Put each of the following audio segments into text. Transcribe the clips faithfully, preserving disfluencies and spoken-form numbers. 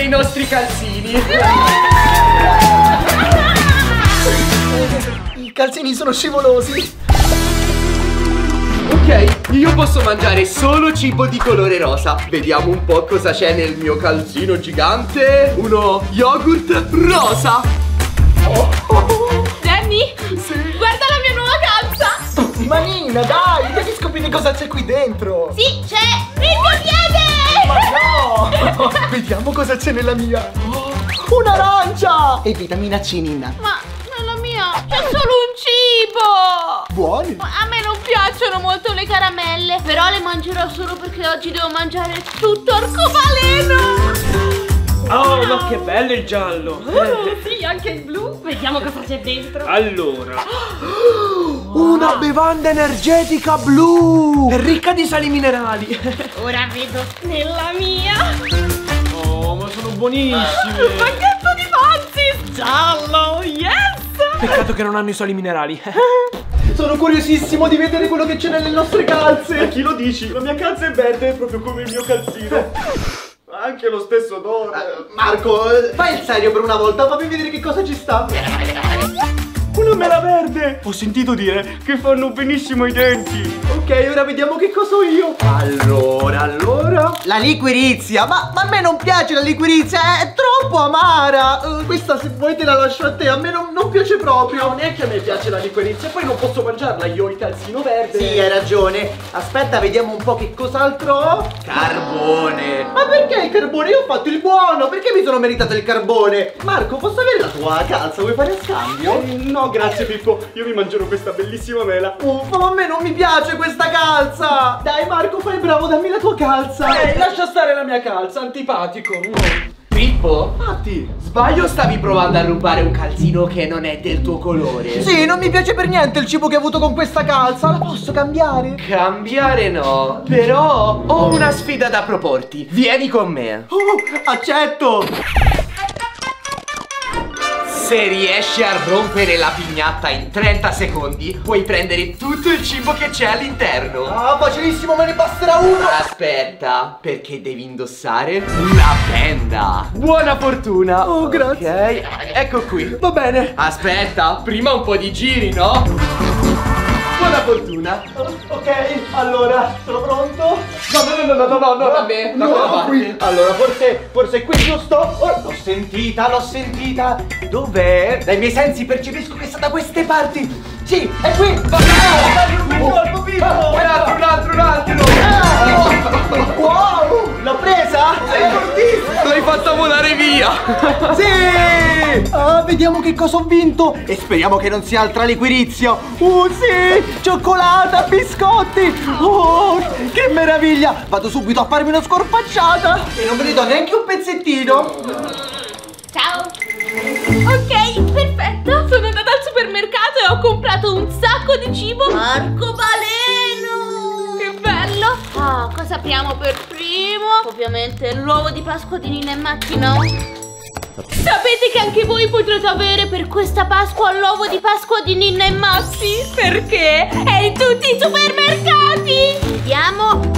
i nostri calzini. I calzini sono scivolosi. Ok, io posso mangiare solo cibo di colore rosa. Vediamo un po' cosa c'è nel mio calzino gigante. Uno yogurt rosa. Oh, oh. Danny, sì. Guarda la mia nuova calza. Ma Nina, dai, devi scoprire cosa c'è qui dentro. Sì, c'è il mio piede. Ma no. Vediamo cosa c'è nella mia. Oh, un'arancia. E vitamina C, Nina. Ma nella mia c'è solo un cibo. Buoni. A me non piacciono molto le caramelle, però le mangerò solo perché oggi devo mangiare tutto arcobaleno. Oh, ma che bello il giallo! Uh, sì, anche il blu. Vediamo cosa c'è dentro. Allora, una bevanda energetica blu, è ricca di sali minerali. Ora vedo nella mia. Oh, ma sono buonissime. Un pacchetto di Fancy giallo, yes! Peccato che non hanno i sali minerali. Sono curiosissimo di vedere quello che c'è nelle nostre calze. A chi lo dici? La mia calza è verde, proprio come il mio calzino. Anche lo stesso odore. uh, Marco, fai il serio per una volta, fammi vedere che cosa ci sta. Una mela verde. Ho sentito dire che fanno benissimo i denti. Ok, ora vediamo che cosa ho io. Allora, allora la liquirizia, ma, ma a me non piace la liquirizia, è troppo amara. uh, Questa se vuoi te la lascio a te, a me non, non piace proprio. No, neanche a me piace la liquirizia. Poi non posso mangiarla, io ho il calzino verde. Sì, hai ragione. Aspetta, vediamo un po' che cos'altro ho. Carbone. Ma perché il carbone? Io ho fatto il buono, perché mi sono meritato il carbone? Marco, posso avere la tua calza? Vuoi fare a scambio? Eh, no, grazie Pippo, io mi mangerò questa bellissima mela. Uffa, ma a me non mi piace questa calza. Dai Marco, fai bravo, dammi la tua calza. Eh, lascia stare la mia calza, antipatico. Pippo? Fatti. Sbaglio, stavi provando a rubare un calzino che non è del tuo colore? Sì, non mi piace per niente il cibo che ho avuto con questa calza. La posso cambiare? Cambiare no, però ho una sfida da proporti. Vieni con me. Oh, accetto. Se riesci a rompere la pignatta in trenta secondi, puoi prendere tutto il cibo che c'è all'interno. Ah, facilissimo, me ne basterà uno. Aspetta, perché devi indossare la benda. Buona fortuna. Oh, grazie. Ok, ecco qui. Va bene. Aspetta, prima un po' di giri, no? Buona fortuna. Ok, allora, sono pronto? No, no, no, no, no, no, no, vabbè, da quella parte. Qui. Allora, forse, forse qui giusto? Oh, l'ho sentita, l'ho sentita. Dov'è? Dai miei sensi percepisco che sta da queste parti. Sì, è qui. Un colpo, Pippo. Un altro, un altro, un altro. Wow, l'ho presa? Sei fortissimo. L'hai fatta volare via. Sì. Ah, vediamo che cosa ho vinto. E speriamo che non sia altra liquirizia. Uh, sì, cioccolata, biscotti. Oh, che meraviglia. Vado subito a farmi una scorpacciata. E non ve ne do neanche un pezzettino. Ciao. Ok, perfetto. Sono andata al supermercato e ho comprato un sacco di cibo arcobaleno. Che bello. Ah, cosa apriamo per primo? Ovviamente l'uovo di Pasqua di Nina e Matti, no? Sapete che anche voi potrete avere per questa Pasqua l'uovo di Pasqua di Nina e Matti? Perché è in tutti i supermercati. Vediamo.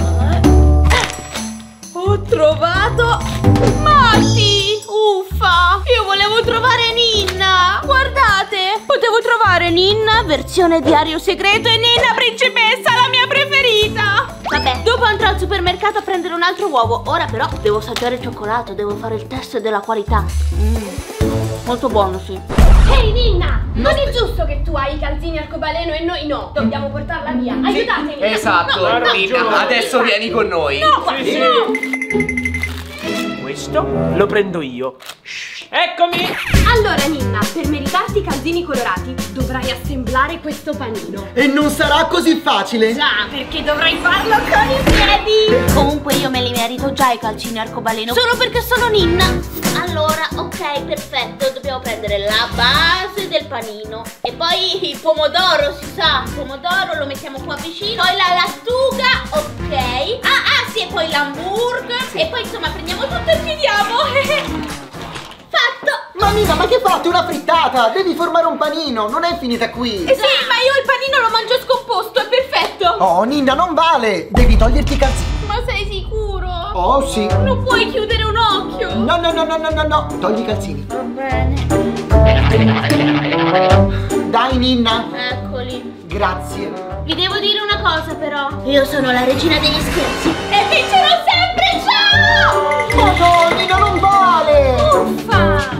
Ho trovato Matti. Uffa, io volevo trovare Ninna. Guardate, potevo trovare Ninna versione diario segreto e Ninna principessa, la mia preferita. Vabbè, dopo andrò al supermercato a prendere un altro uovo. Ora però devo assaggiare il cioccolato, devo fare il test della qualità. mm. Molto buono, sì. Ehi Ninna, non è giusto che tu hai i calzini arcobaleno e noi no. Dobbiamo portarla via. Aiutatemi. Esatto, No, no, Nina, no. adesso vieni con noi. No, Sì, sì. no. Questo lo prendo io. Shh, eccomi. Allora Ninna, per meritarti i calzini colorati dovrai assemblare questo panino. E non sarà così facile. Già, perché dovrai farlo con i piedi. Comunque io me li merito già i calzini arcobaleno, solo perché sono Ninna. Allora, ok, perfetto. Dobbiamo prendere la base del panino e poi il pomodoro, si sa. Il pomodoro lo mettiamo qua vicino. Poi la lattuga, ok. Ah, ah, sì, e poi l'hamburger. E poi insomma prendiamo tutto e chiudiamo. Fatto. Ma Nina, ma che fate? Una frittata! Devi formare un panino, non è finita qui. Eh sì, ma io il panino lo mangio scomposto, è perfetto. Oh, Nina, non vale! Devi toglierti i calzini. Ma sei sicuro? Oh, sì. Non puoi chiudere un occhio? no, no, no, no, no, no, no. Togli i calzini. Va bene. Dai, Ninna. Eccoli. Grazie. Vi devo dire una cosa però. Io sono la regina degli scherzi e vincerò sempre, ciao! Ma no, Ninna, non vale. Uffa!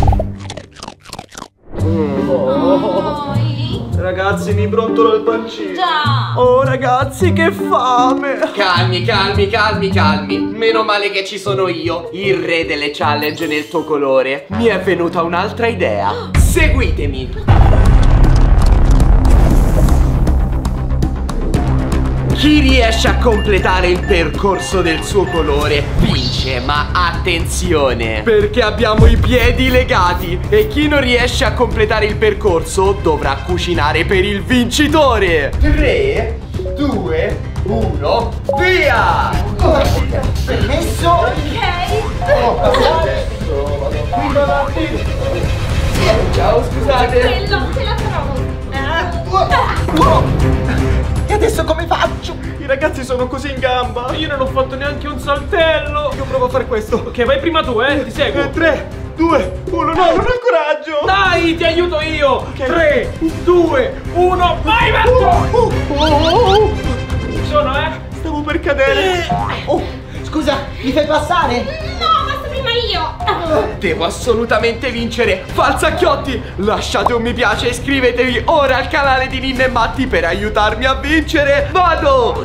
Poi... Ragazzi, mi brontolo il pancino. Già! Oh, ragazzi, che fame. Calmi, calmi, calmi, calmi. Meno male che ci sono io, il re delle challenge nel tuo colore. Mi è venuta un'altra idea. Seguitemi. Chi riesce a completare il percorso del suo colore vince, ma attenzione, perché abbiamo i piedi legati e chi non riesce a completare il percorso dovrà cucinare per il vincitore. tre, due, uno, via! Permesso? Ok! Ciao, scusate. Quello, ce la farò! E adesso come faccio? I ragazzi sono così in gamba. Io non ho fatto neanche un saltello. Io provo a fare questo. Ok, vai prima tu, eh, ti seguo. tre, due, uno, no, non ho il coraggio. Dai, ti aiuto io. tre, due, uno, vai, Marco. Ci sono, eh. Stavo per cadere. Oh, scusa, mi fai passare? No, basta prima io! Devo assolutamente vincere. Falsacchiotti, lasciate un mi piace e iscrivetevi ora al canale di Ninna e Matti per aiutarmi a vincere. Vado!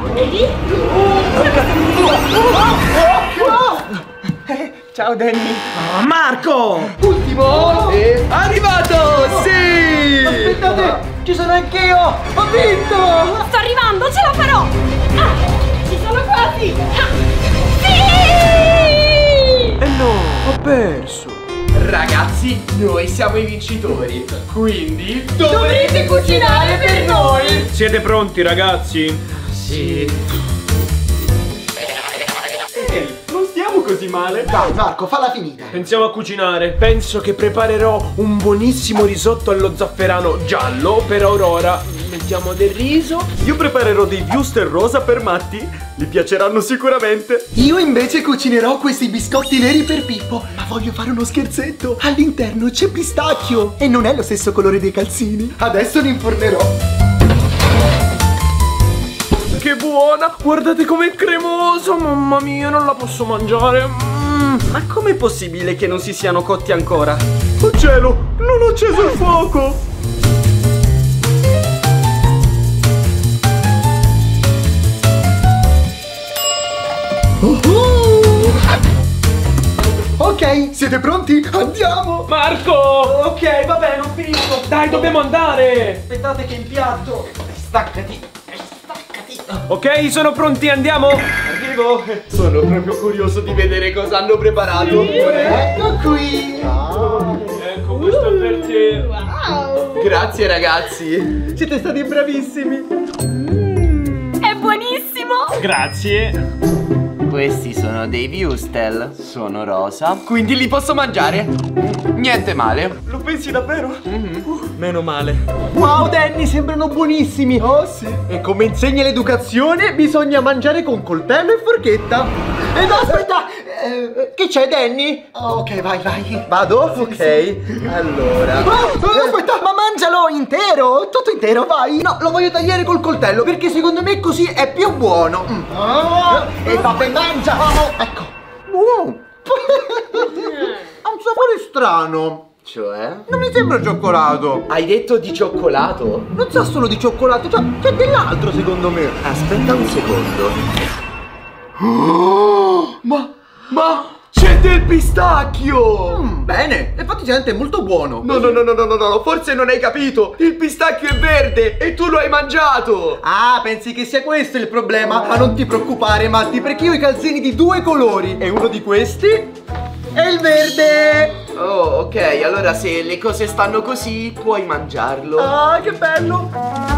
Ciao, Danny. Marco! Ultimo e arrivato! Sì! Aspettate, ci sono anch'io. Ho vinto! Sto arrivando, ce la farò! Ah, ci sono quasi! Ah, sì! Eh no, ho perso. Ragazzi, noi siamo i vincitori, quindi Dovrete cucinare per noi! Siete pronti, ragazzi? Sì. Non stiamo così male. Dai, Marco, falla finita. Pensiamo a cucinare. Penso che preparerò un buonissimo risotto allo zafferano giallo per Aurora. Mettiamo del riso. Io preparerò dei wuster rosa per Matti. Gli piaceranno sicuramente. Io invece cucinerò questi biscotti neri per Pippo. Ma voglio fare uno scherzetto. All'interno c'è pistacchio e non è lo stesso colore dei calzini. Adesso li infornerò. Che buona! Guardate com'è cremosa! Mamma mia, non la posso mangiare! Mm. Ma com'è possibile che non si siano cotti ancora? Oh cielo! Non ho acceso il fuoco! Uh-huh. Ok, siete pronti? Andiamo! Marco! Ok, va bene, non finisco! Dai, dobbiamo andare! Aspettate che impiatto! Staccati! Ok, sono pronti, andiamo! Arrivo! Sono proprio curioso di vedere cosa hanno preparato. Ecco qui! Ecco, questo è per te! Grazie ragazzi. Siete stati bravissimi! È buonissimo! Grazie! Questi sono dei wurstel, sono rosa, quindi li posso mangiare? Niente male. Lo pensi davvero? Mm-hmm. uh, meno male. Wow, Danny, sembrano buonissimi! Oh sì! E come insegna l'educazione, bisogna mangiare con coltello e forchetta! E no, aspetta! Eh, che c'è, Danny? Oh, ok, vai, vai. Vado? Ok. Allora. Oh, aspetta, ma mangialo intero! Tutto intero, vai! No, lo voglio tagliare col coltello perché secondo me così è più buono. Mm. Oh, e vabbè, mangia! Oh, ecco. Uh. Ha un sapore strano. Cioè? Non mi sembra cioccolato. Hai detto di cioccolato? Non sa solo di cioccolato, cioè, c'è dell'altro secondo me. Aspetta un secondo. Oh, ma, ma c'è del pistacchio! Mm, bene, effettivamente è molto buono. No, no, no, no, no, no, no, forse non hai capito. Il pistacchio è verde e tu lo hai mangiato. Ah, pensi che sia questo il problema? Ma non ti preoccupare, Matti, perché io ho i calzini di due colori. E uno di questi è il verde. Oh, ok, allora se le cose stanno così, puoi mangiarlo. Ah, che bello.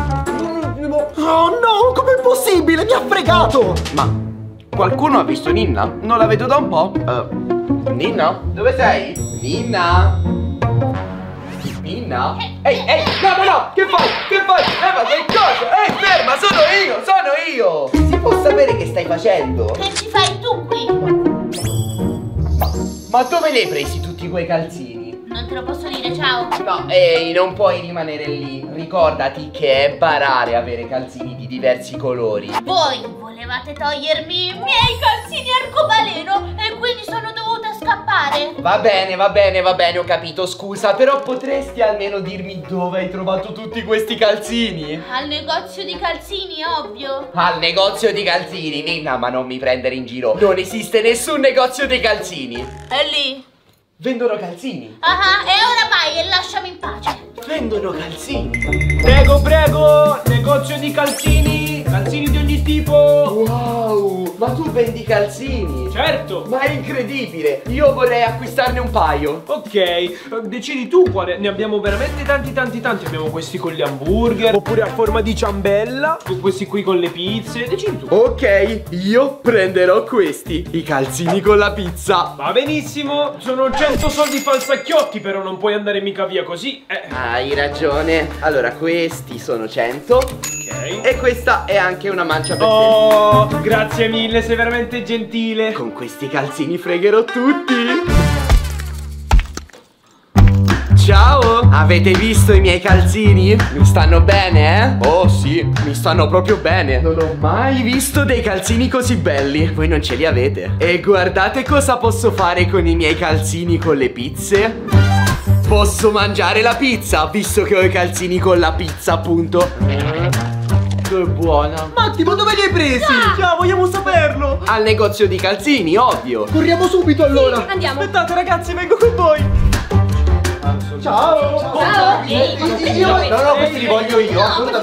Oh no, com'è possibile? Mi ha fregato. Ma qualcuno ha visto Ninna? Non la vedo da un po'. Uh, Ninna? Dove sei? Ninna? Ninna? Ehi, ehi, no, no, no, che fai? Che fai? Eh, ma che cosa? Ehi, ferma, sono io, sono io. Si può sapere che stai facendo? Che ci fai tu qui? Ma dove li hai presi tutti quei calzini? Non te lo posso dire, ciao. No, ehi, non puoi rimanere lì. Ricordati che è barare avere calzini di diversi colori. Voi volevate togliermi i miei calzini arcobaleno e quindi sono dovuta scappare. Va bene, va bene, va bene, ho capito, scusa, però potresti almeno dirmi dove hai trovato tutti questi calzini? Al negozio di calzini, ovvio. Al negozio di calzini, Ninna, ma non mi prendere in giro. Non esiste nessun negozio di calzini. È lì. Vendono calzini. Ah, ah, e ora vai e lasciami in pace. Vendono calzini. Prego, prego, negozio di calzini, calzini di ogni tipo. Wow, ma tu vendi calzini? Certo. Ma è incredibile, io vorrei acquistarne un paio. Ok, eh, decidi tu quale. Ne abbiamo veramente tanti tanti tanti. Abbiamo questi con gli hamburger, oppure a forma di ciambella, con questi qui con le pizze. Decidi tu. Ok, io prenderò questi, i calzini con la pizza. Va benissimo, sono cento soldi falsacchiotti, però non puoi andare mica via così. Eh. Hai ragione. Allora, questi sono cento. Ok. E questa è anche una mancia per Oh, grazie mille, sei veramente gentile. te. Con questi calzini fregherò tutti. Ciao! Avete visto i miei calzini? Mi stanno bene, eh? Oh sì, mi stanno proprio bene. Non ho mai visto dei calzini così belli. Voi non ce li avete. E guardate cosa posso fare con i miei calzini con le pizze. Posso mangiare la pizza, visto che ho i calzini con la pizza, appunto. Che buona. Matti, ma dove li hai presi? Ciao, vogliamo saperlo. Al negozio di calzini, ovvio. Corriamo subito allora. Andiamo. Aspettate ragazzi, vengo con voi. Ciao. Ciao. Eh, io- No, no, questi li voglio io.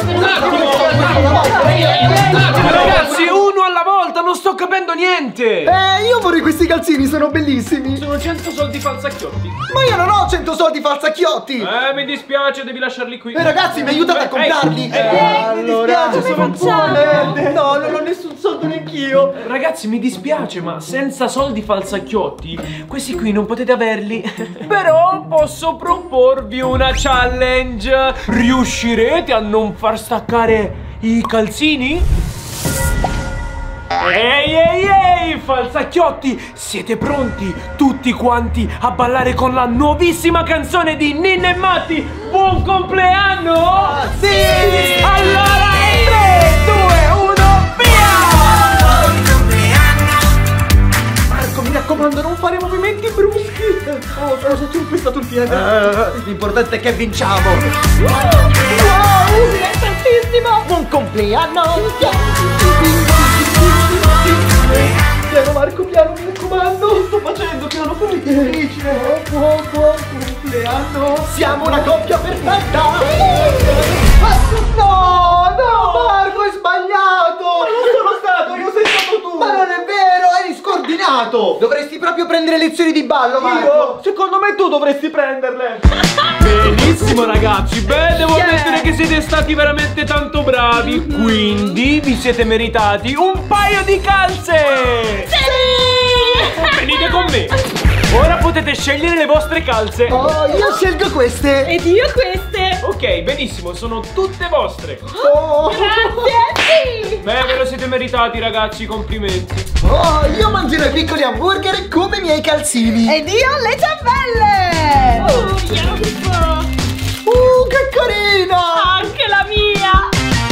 Ragazzi, uno alla volta, non sto capendo niente. Eh, io vorrei questi calzini, sono bellissimi. Sono cento soldi falsacchiotti. Ma io non ho cento soldi falsacchiotti. Eh, mi dispiace, devi lasciarli qui. Eh, ragazzi, mi aiutate a comprarli. Eh, eh, allora, mi dispiace, come facciamo? No, non ho nessun soldo neanch'io. Ragazzi, mi dispiace, ma senza soldi falsacchiotti, questi qui non potete averli. Però posso proporvi una challenge. Riuscirete a non far staccare i calzini? Ehi, ehi, ehi, falsacchiotti, siete pronti tutti quanti a ballare con la nuovissima canzone di Ninna e Matti? Buon compleanno! Sì! Allora, tre, due, uno, via! Marco, mi raccomando, non fare movimenti bruschi. Oh, sono sotto un pestato il piede. L'importante è che vinciamo. Wow, Divertentissimo. buon compleanno! Piano Marco, piano, mi raccomando. Sto facendo piano, come che difficile. Buon, buon compleanno. Siamo una coppia perfetta. No, no, Marco, hai sbagliato. Ma non sono stato, io sei stato tu. Ma non è vero, eri scordinato. Dovresti proprio prendere lezioni di ballo, Marco. Io? Secondo me tu dovresti prenderle. Benissimo ragazzi, beh devo Yeah. ammettere che siete stati veramente tanto bravi. Quindi vi siete meritati un paio di calze. Sì. Venite con me. Ora potete scegliere le vostre calze. Oh, io scelgo queste. Ed io queste. Ok, benissimo, sono tutte vostre. Oh, Grazie. Sì. Beh, ve lo siete meritati ragazzi, complimenti. oh, io mangerò i piccoli hamburger come i miei calzini. Ed io le ciambelle! Oh, yes. Uh, che carina! Anche la mia.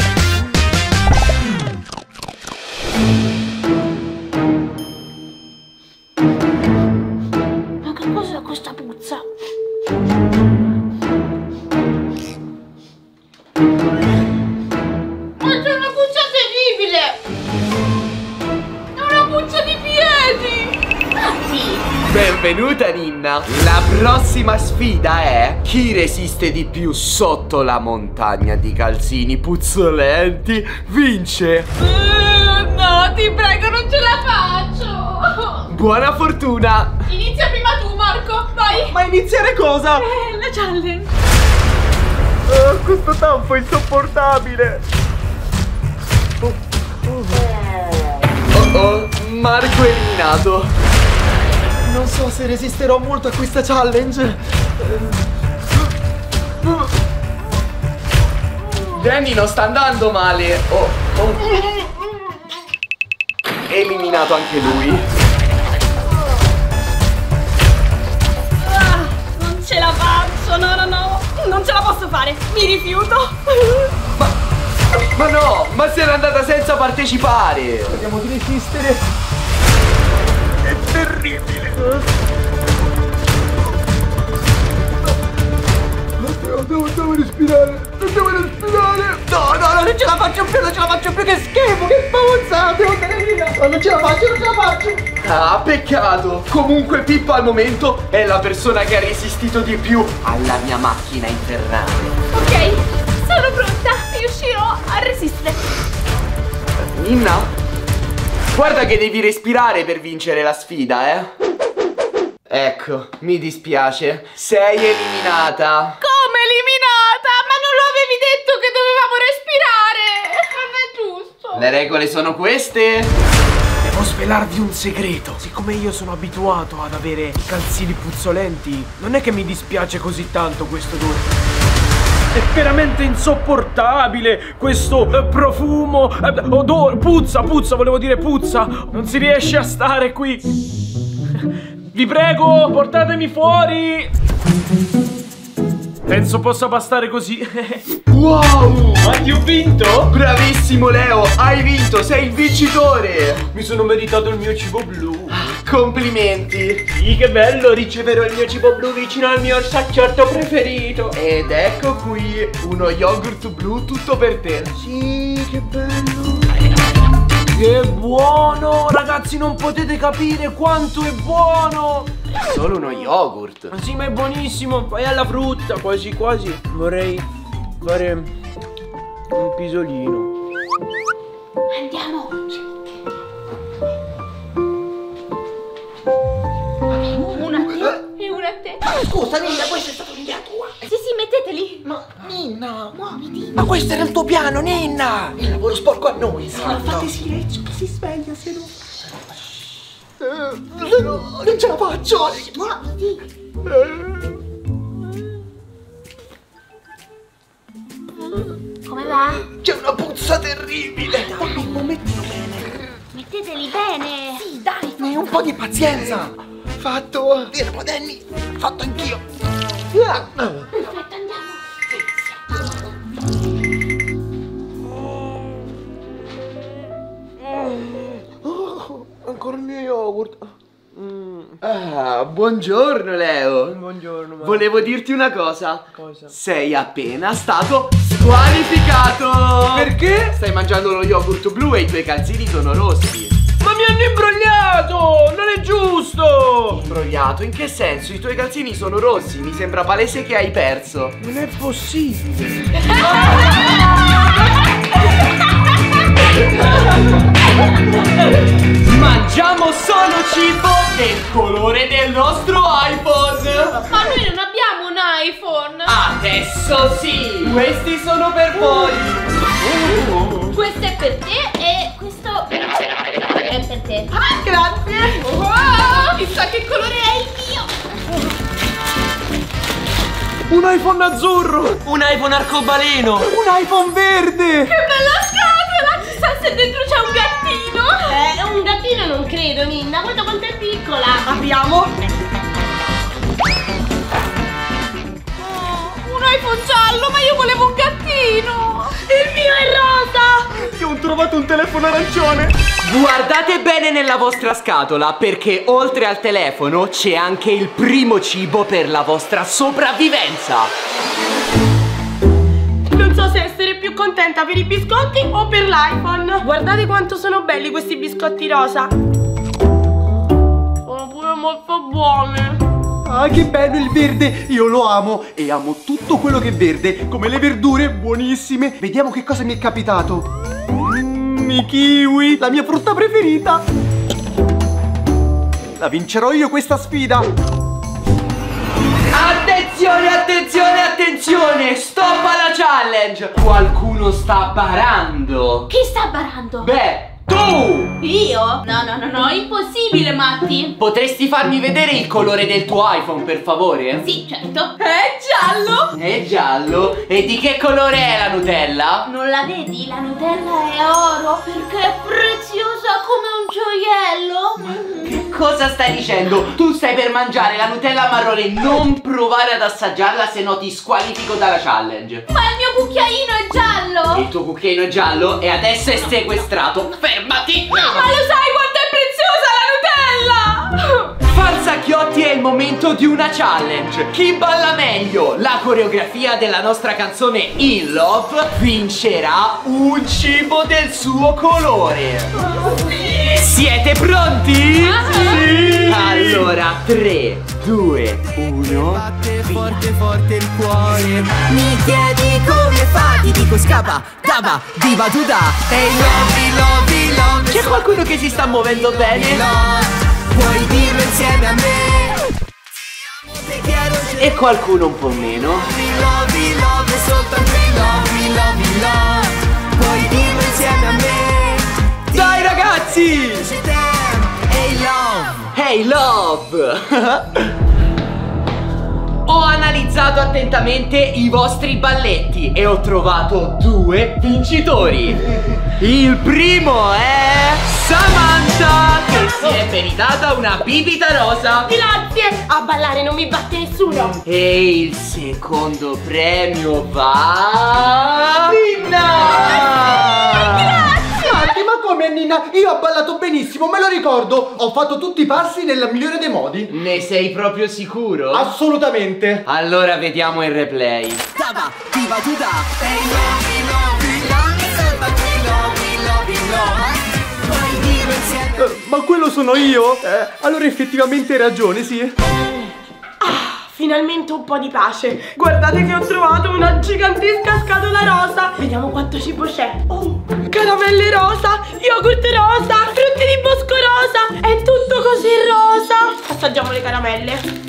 Ma che cos'è questa puzza? Ma c'è una puzza terribile! È una puzza di piedi! Matti! Benvenuta Ninna. La prossima sfida è chi resiste di più sotto la montagna di calzini puzzolenti vince. Eh, no, ti prego, non ce la faccio! Buona fortuna. Inizia prima tu, Marco, vai! Ma iniziare cosa? Eh, la challenge! Oh, questo tanfo è insopportabile. Oh oh, Marco è eliminato. Non so se resisterò molto a questa challenge. Danny non sta andando male. Oh, oh. Eliminato anche lui. posso, no, no, no. Non ce la posso fare, mi rifiuto. Ma, ma no, ma sei andata senza partecipare. Vediamo di resistere. È terribile. Devo, devo respirare, devo respirare. No, no, no, non ce la faccio più, non ce la faccio più. Che schifo, che puzza. Devo andare via. No, non ce la faccio, non ce la faccio. Ah, peccato. Comunque Pippo al momento è la persona che ha resistito di più alla mia macchina infernale. Ok, sono pronta. Riuscirò a resistere. Ninna, guarda che devi respirare per vincere la sfida, eh. Ecco, mi dispiace. Sei eliminata. Come eliminata? Ma non lo avevi detto che dovevamo respirare? Non è giusto. Le regole sono queste. Devo svelarvi un segreto. Siccome io sono abituato ad avere calzini puzzolenti, non è che mi dispiace così tanto questo odore. È veramente insopportabile questo eh, profumo, eh, odore, puzza, puzza, volevo dire puzza. Non si riesce a stare qui. Vi prego, portatemi fuori. Penso possa bastare così. Wow! Ma ti ho vinto? Bravissimo Leo, hai vinto, sei il vincitore. Mi sono meritato il mio cibo blu. Complimenti. Sì, che bello, riceverò il mio cibo blu vicino al mio sacciotto preferito. Ed ecco qui uno yogurt blu tutto per te. Sì, che bello. Che buono, ragazzi, non potete capire quanto è buono. Solo uno yogurt. Ma sì, ma è buonissimo. Poi alla frutta, quasi quasi vorrei fare un pisolino. Andiamo. Una a te e una a te. Scusa, Ninna, questa è stata un'idea tua. Sì, sì, metteteli. Ma, Ninna, Muoviti. ma questo era il tuo piano, Ninna. Il lavoro sporco a noi. Ma fate silenzio che si sveglia, se no. Eh, no, non ce la faccio. Muoviti. Come va? C'è una puzza terribile. Dai, Mimmo, mettilo bene. Metteteli bene. Sì, dai. Hai un po' di pazienza. Fatto. Vieni, Podenni. Fatto anch'io. Ah. Perfetto, andiamo. Oh, ancora il mio yogurt. Mm. Ah, buongiorno Leo. Buongiorno, ma... Volevo dirti una cosa. Cosa? Sei appena stato squalificato. Perché? Stai mangiando lo yogurt blu e i tuoi calzini sono rossi. Ma mi hanno imbrogliato! Non è giusto! Imbrogliato? In che senso? I tuoi calzini sono rossi. Mi sembra palese che hai perso. Non è possibile. Mangiamo solo cibo del colore del nostro iPhone. Ma noi non abbiamo un iPhone. Adesso sì. Questi sono per voi. Questo è per te e questo è per te. Ah, grazie. Wow, chissà che colore è il mio. Un iPhone azzurro! Un iPhone arcobaleno! Un iPhone verde. Che bella scatola! Chissà se dentro c'è un gattino. Eh, un gattino non credo, Ninna. Guarda quanto è piccola. Apriamo. Oh, un iPhone giallo, ma io volevo un gattino. Il mio è rosa. Io ho trovato un telefono arancione! Guardate bene nella vostra scatola, perché oltre al telefono c'è anche il primo cibo per la vostra sopravvivenza. Non so se essere più contenta per i biscotti o per l'iPhone. Guardate quanto sono belli questi biscotti rosa. Sono pure molto buoni. Ah, che bello il verde. Io lo amo e amo tutto quello che è verde, come le verdure buonissime. Vediamo che cosa mi è capitato. Mm, i kiwi, la mia frutta preferita. La vincerò io questa sfida. Attenzione, attenzione, attenzione! Stop alla challenge! Qualcuno sta barando. Chi sta barando? Beh, tu! Io? No, no, no, no, impossibile, Matti. Potresti farmi vedere il colore del tuo iPhone, per favore? Sì, certo. È giallo. È giallo? E di che colore è la Nutella? Non la vedi? La Nutella è oro perché è preziosa come un gioiello. Che cosa stai dicendo? Tu stai per mangiare la Nutella marrone. Non provare ad assaggiarla, se no ti squalifico dalla challenge. Ma il mio cucchiaino è giallo. Il tuo cucchiaino è giallo e adesso è sequestrato. Fermati. Ma lo sai quanto è preziosa la Nutella? Falsacchiotti, è il momento di una challenge. Chi balla meglio la coreografia della nostra canzone In Love vincerà un cibo del suo colore. Siete pronti? Sì. Allora tre, due, uno. Batte forte forte il cuore. Mi chiedi come fa, ti dico scappa, taba, diva tu da. Ehi lovi, lovi, lovi. C'è qualcuno che si sta muovendo bene? Puoi dirlo insieme a me. E qualcuno un po' meno. Lovi, lovi, soltanto i lovi, lovi, love. Puoi dirlo insieme a me. Dai ragazzi! Ehi love. Hey Love! Ho analizzato attentamente i vostri balletti e ho trovato due vincitori. Il primo è Samantha, che si è meritata una bibita rosa. Grazie! A ballare non mi batte nessuno. E il secondo premio va a Ninna. Matti, ma come Nina? Io ho ballato benissimo, me lo ricordo. Ho fatto tutti i passi nel migliore dei modi. Ne sei proprio sicuro? Assolutamente. Allora vediamo il replay. Taba, diva tu da. Ehi lovi, lovi, lovi, soltanto i lovi, lovi, love. Puoi dirlo insieme. Eh, ma quello sono io? Eh, allora effettivamente hai ragione, sì. Finalmente un po' di pace. Guardate che ho trovato una gigantesca scatola rosa. Vediamo quanto cibo c'è. Oh, caramelle rosa, yogurt rosa, frutti di bosco rosa. È tutto così rosa. Assaggiamo le caramelle.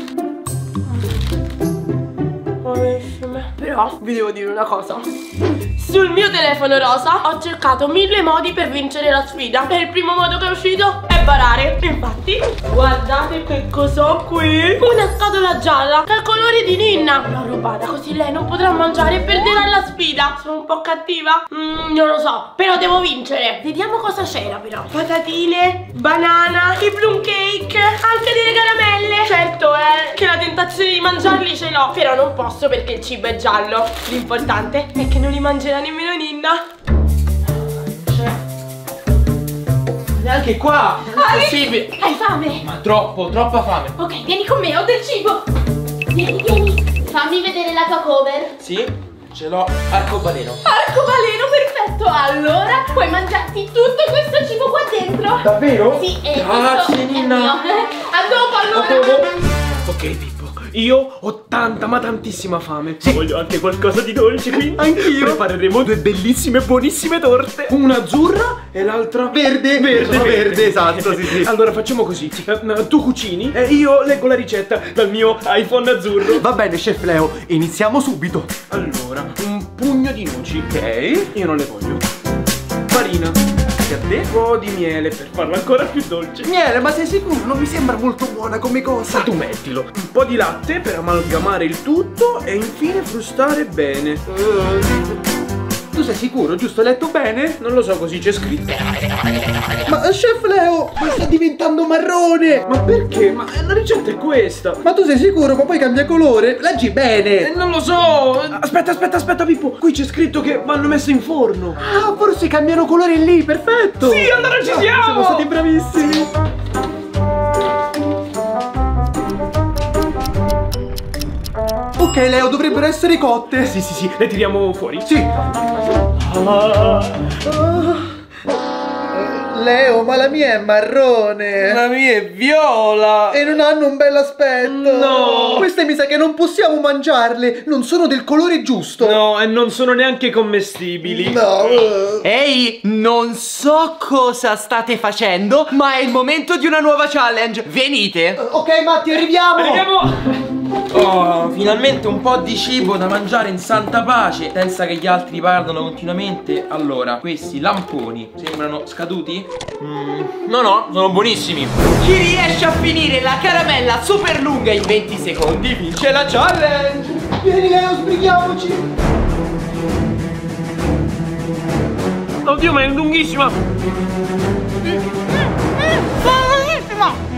Però vi devo dire una cosa. Sul mio telefono rosa ho cercato mille modi per vincere la sfida e il primo modo che è uscito è barare. Infatti guardate che cos'ho qui. Una scatola gialla che è il colore di Ninna. L'ho rubata così lei non potrà mangiare e perderà la sfida. Sono un po' cattiva? Mm, non lo so, però devo vincere. Vediamo cosa c'era però. Patatine, banana, i plum cake, anche delle caramelle. Certo è che la tentazione di mangiarli ce l'ho, però non posso perché il cibo è giallo. L'importante è che non li mangerà nemmeno Ninna. Neanche qua! Non è possibile! Hai fame? Ma troppo, troppa fame! Ok, vieni con me, ho del cibo. Vieni, vieni. Fammi vedere la tua cover. Sì, ce l'ho, arcobaleno. Arcobaleno, perfetto. Allora puoi mangiarti tutto questo cibo qua dentro. Davvero? Sì, e Grazie, questo è Ninna. mio. A dopo allora. A dopo. Ok Pippo, io ho tanta ma tantissima fame. Voglio anche qualcosa di dolce, quindi Anch'io. prepareremo due bellissime buonissime torte. Una azzurra e l'altra Verde. Verde, Sono verde, esatto, sì, sì. Allora facciamo così, eh, tu cucini e io leggo la ricetta dal mio iPhone azzurro. Va bene, chef Leo, iniziamo subito. Allora, un pugno di noci. Ok, io non le voglio. Farina. A te un po' di miele per farla ancora più dolce. Miele, ma sei sicuro? Non mi sembra molto buona come cosa. Tu mettilo. Un po' di latte per amalgamare il tutto e infine frustare bene. Tu sei sicuro, giusto? Hai letto bene? Non lo so, così c'è scritto. Ma chef Leo, ma sta diventando marrone. Ma perché? Ma la ricetta è questa. Ma tu sei sicuro? Ma poi cambia colore? Leggi bene. Eh, non lo so. Aspetta, aspetta, aspetta, Pippo. Qui c'è scritto che vanno messe in forno. Ah, forse cambiano colore lì, perfetto. Sì, allora ci siamo. Siamo stati bravissimi. Ok, Leo, dovrebbero essere cotte. Sì, sì, sì, le tiriamo fuori. Sì. Ah. Leo, ma la mia è marrone. La mia è viola. E non hanno un bel aspetto. No. Queste mi sa che non possiamo mangiarle. Non sono del colore giusto. No, e non sono neanche commestibili. No. Ehi, non so cosa state facendo, ma è il momento di una nuova challenge. Venite. Ok, Matti, arriviamo. Vediamo. Oh, finalmente un po' di cibo da mangiare in santa pace, senza che gli altri parlano continuamente. Allora, questi lamponi sembrano scaduti? Mm, no, no, sono buonissimi. Chi riesce a finire la caramella super lunga in venti secondi vince la challenge. Vieni, Leo, sbrighiamoci. Oddio, ma è lunghissima. Buonissimo.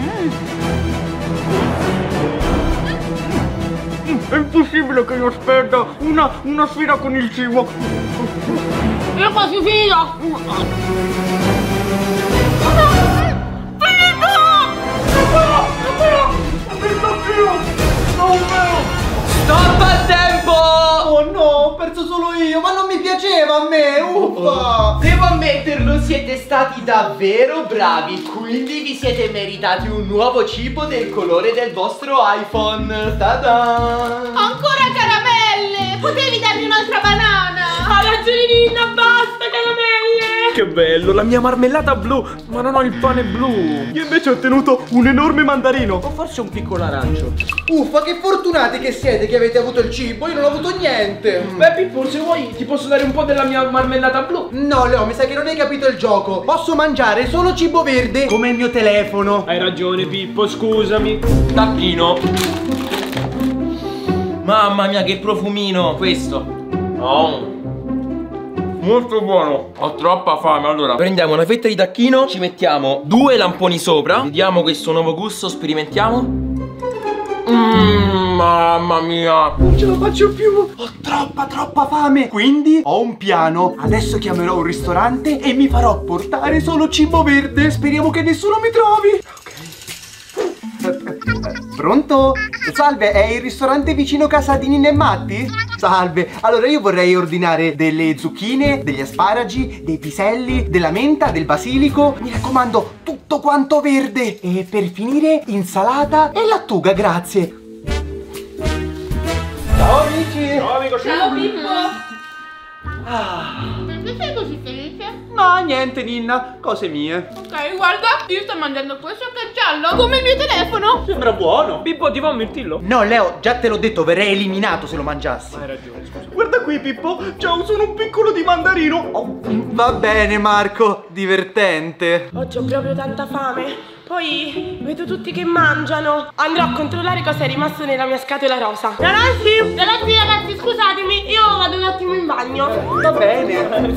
possibile che io perda una, una sfida con il cibo? Io quasi finito! Stop al tempo! Oh no, ho perso solo io, ma non mi piaceva a me, uffa! Devo ammetterlo, siete stati davvero bravi, quindi vi siete meritati un nuovo cibo del colore del vostro iPhone. Ta-da! Ancora caramelle! Potevi darmi un'altra banana! Ha ragione Ninna, basta caramelle! Che bello, la mia marmellata blu, ma non ho il pane blu. Io invece ho ottenuto un enorme mandarino. O forse un piccolo arancio. Uffa, che fortunati che siete che avete avuto il cibo, io non ho avuto niente. Beh Pippo, se vuoi ti posso dare un po' della mia marmellata blu. No Leo, mi sa che non hai capito il gioco. Posso mangiare solo cibo verde come il mio telefono. Hai ragione Pippo, scusami. Tacchino. Mamma mia, che profumino questo. Oh, molto buono. Ho troppa fame. Allora prendiamo una fetta di tacchino, ci mettiamo due lamponi sopra, vediamo questo nuovo gusto, sperimentiamo. Mmm, mamma mia, Non ce la faccio più. Ho troppa troppa fame. Quindi ho un piano. Adesso chiamerò un ristorante e mi farò portare solo cibo verde. Speriamo che nessuno mi trovi. Pronto? Salve, è il ristorante vicino casa di Ninna e Matti? Salve, allora io vorrei ordinare delle zucchine, degli asparagi, dei piselli, della menta, del basilico. Mi raccomando, tutto quanto verde. E per finire, insalata e lattuga, grazie. Ciao amici. Ciao amico. Ciao Pippo! Ah, Perché sei così felice? no, niente Ninna, cose mie. Ok, guarda, io sto mangiando questo che è giallo, come il mio telefono. Sembra buono. Pippo, ti fa un mirtillo? No Leo, già te l'ho detto, verrei eliminato se lo mangiassi. Hai ragione, scusa. Guarda qui Pippo, ciao, sono un piccolo di mandarino. Oh, va bene Marco, divertente. Oggi ho proprio tanta fame. Poi vedo tutti che mangiano. Andrò a controllare cosa è rimasto nella mia scatola rosa. Ragazzi, ragazzi, ragazzi, scusatemi, io vado un attimo in bagno. Va bene. Alex!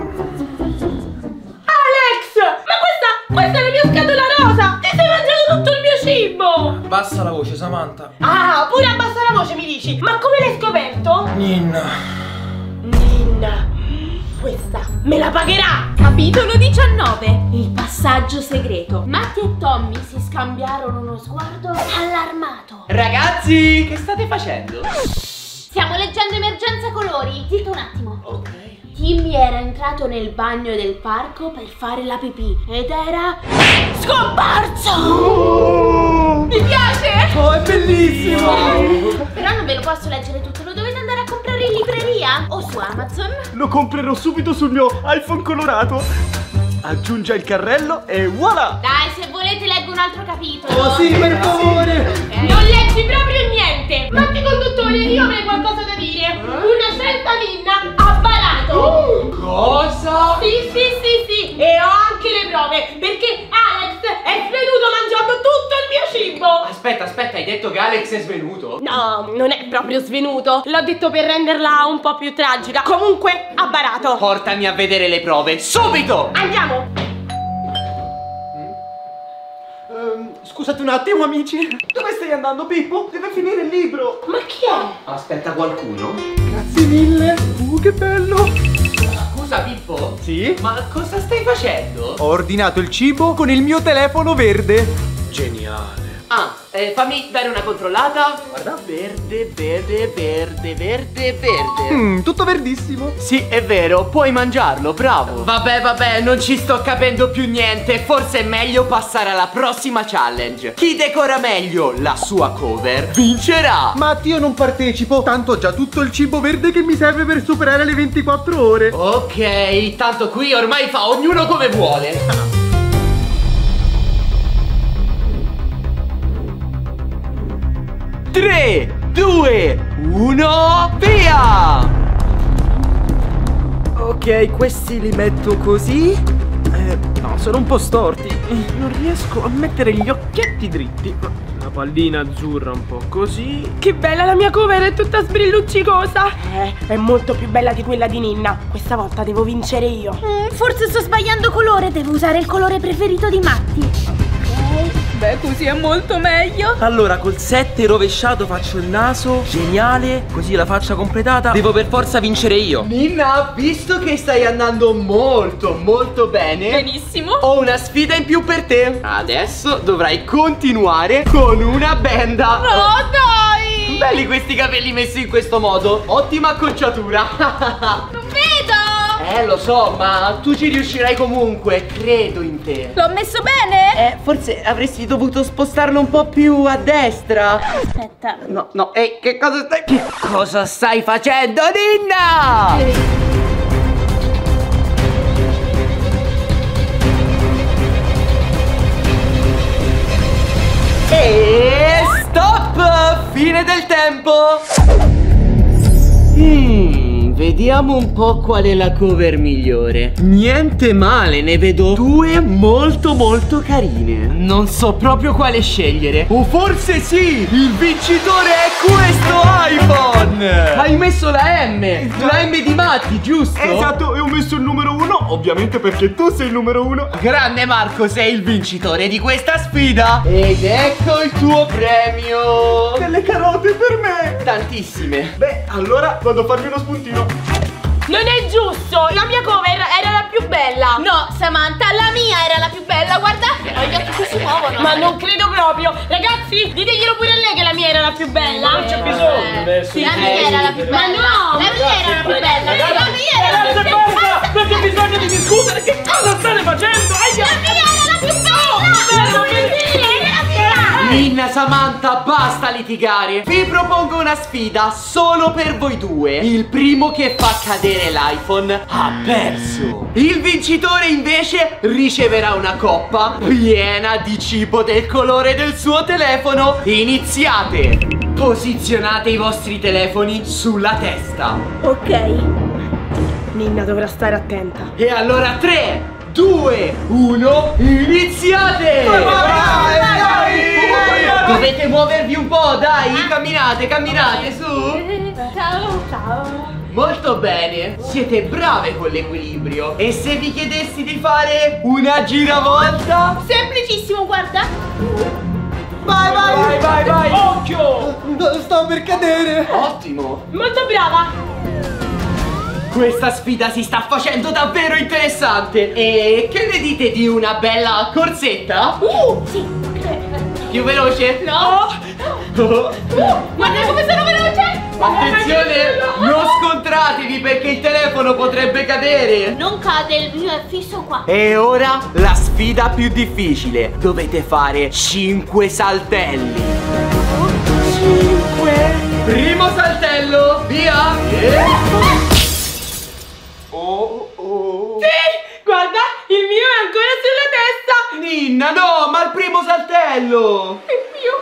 Ma questa, questa è la mia scatola rosa! Ti stai mangiando tutto il mio cibo! bassa la voce, Samantha. Ah, pure abbassa la voce mi dici. Ma come l'hai scoperto? Ninna. Ninna, questa me la pagherà! Capitolo diciannove. Il passaggio segreto. Matti e Tommy si scambiarono uno sguardo allarmato. Ragazzi, che state facendo? Stiamo leggendo Emergenza Colori. Zitto un attimo. Ok. Timmy era entrato nel bagno del parco per fare la pipì ed era scomparso! Oh, Mi piace? oh, è bellissimo. Però non ve lo posso leggere tutto, lo dovete andare a comprare in libreria o su Amazon. Lo comprerò subito sul mio iPhone colorato. Aggiunge il carrello e voilà! Dai, se volete leggo un altro capitolo. Oh sì, per favore. Ok. Non leggi proprio niente! Matti conduttore, io avrei qualcosa da dire! Una certa Ninna ha barato! Cosa? Sì, sì, sì, sì! E ho anche le prove! Perché Alex è svenuto mangiando tutto il mio cibo! Aspetta, aspetta, hai detto che Alex è svenuto? No, non è proprio svenuto! L'ho detto per renderla un po' più tragica! Comunque, ha barato! Portami a vedere le prove, subito! Andiamo! Ehm, scusate un attimo amici. Dove stai andando Pippo? Deve finire il libro. Ma chi è? Aspetta qualcuno? Grazie mille. Uh, che bello. Scusa Pippo? Sì? Ma cosa stai facendo? Ho ordinato il cibo con il mio telefono verde. Geniale. Ah, eh, fammi dare una controllata. Guarda, verde, verde, verde, verde, verde. Mm, tutto verdissimo. Sì, è vero, puoi mangiarlo, bravo. Vabbè, vabbè, non ci sto capendo più niente. Forse è meglio passare alla prossima challenge. Chi decora meglio la sua cover vincerà. Matti, io non partecipo. Tanto ho già tutto il cibo verde che mi serve per superare le ventiquattro ore. Ok, tanto qui ormai fa ognuno come vuole. tre, due, uno, via! Ok, questi li metto così. Eh, no, sono un po' storti. Non riesco a mettere gli occhietti dritti. La pallina azzurra un po' così. Che bella la mia cover, è tutta sbrilluccicosa! Eh, è molto più bella di quella di Ninna. Questa volta devo vincere io. Mm, forse sto sbagliando colore, devo usare il colore preferito di Matti. Beh, così è molto meglio. Allora, col sette rovesciato faccio il naso. Geniale. Così la faccia completata. Devo per forza vincere io. Ninna, visto che stai andando molto molto bene, Benissimo. ho una sfida in più per te. Adesso dovrai continuare con una benda. No, dai! Belli questi capelli messi in questo modo. Ottima acconciatura. Non vedo! Eh, lo so, ma tu ci riuscirai comunque. Credo in te. L'ho messo bene? Eh, forse avresti dovuto spostarlo un po' più a destra. Aspetta. No, no, ehi, che cosa stai... Che cosa stai facendo, Ninna? E stop! Fine del tempo! Hmm, vediamo un po' qual è la cover migliore. Niente male, ne vedo due molto molto carine. Non so proprio quale scegliere. O forse sì, il vincitore è questo iPhone! Hai messo la M, la M di Matti, giusto? Esatto, e ho messo il numero uno, ovviamente perché tu sei il numero uno. Grande Marco, sei il vincitore di questa sfida. Ed ecco il tuo premio. Delle carote per me. Tantissime. Beh, allora vado a farmi uno spuntino. Non è giusto, la mia cover era la più bella. No, Samantha, la mia era la più bella. Guarda, ho gli occhi che si muovono. Ma non credo proprio. Ragazzi, diteglielo pure a lei che la mia era la più bella. Non c'è bisogno adesso. Sì, la mia era la più bella. Ma no! La mia era la più bella. La mia era la più Ragazzi, bella. basta! Non c'è bisogno di discutere. Che cosa state facendo? Aia! La mia era la più bella. bello che Era la mia. Ninna, Samantha, basta litigare. Vi propongo una sfida solo per voi due. Il primo che fa cadere l'iPhone ha perso. Il vincitore invece riceverà una coppa piena di cibo del colore del suo telefono. Iniziate. Posizionate i vostri telefoni sulla testa. Ok. Ninna dovrà stare attenta. E allora tre, due, uno, iniziate! Vai, vai, vai! Dovete muovervi un po', dai, camminate, camminate, su! Ciao. Ciao. Molto bene, siete brave con l'equilibrio. E se vi chiedessi di fare una giravolta? Semplicissimo, guarda. Vai, vai! Vai, vai, vai! Occhio! Stavo per cadere! Ottimo! Molto brava. Questa sfida si sta facendo davvero interessante. E che ne dite di una bella corsetta? Uh, sì. Più veloce? No. Oh. Guarda come sono veloce. Attenzione, non scontratevi perché il telefono potrebbe cadere. Non cade, il mio è fisso qua. E ora la sfida più difficile. Dovete fare cinque saltelli. cinque. Primo saltello, via. E... Oh, oh. Sì, guarda, il mio è ancora sulla testa. Ninna, no, ma il primo saltello. Il mio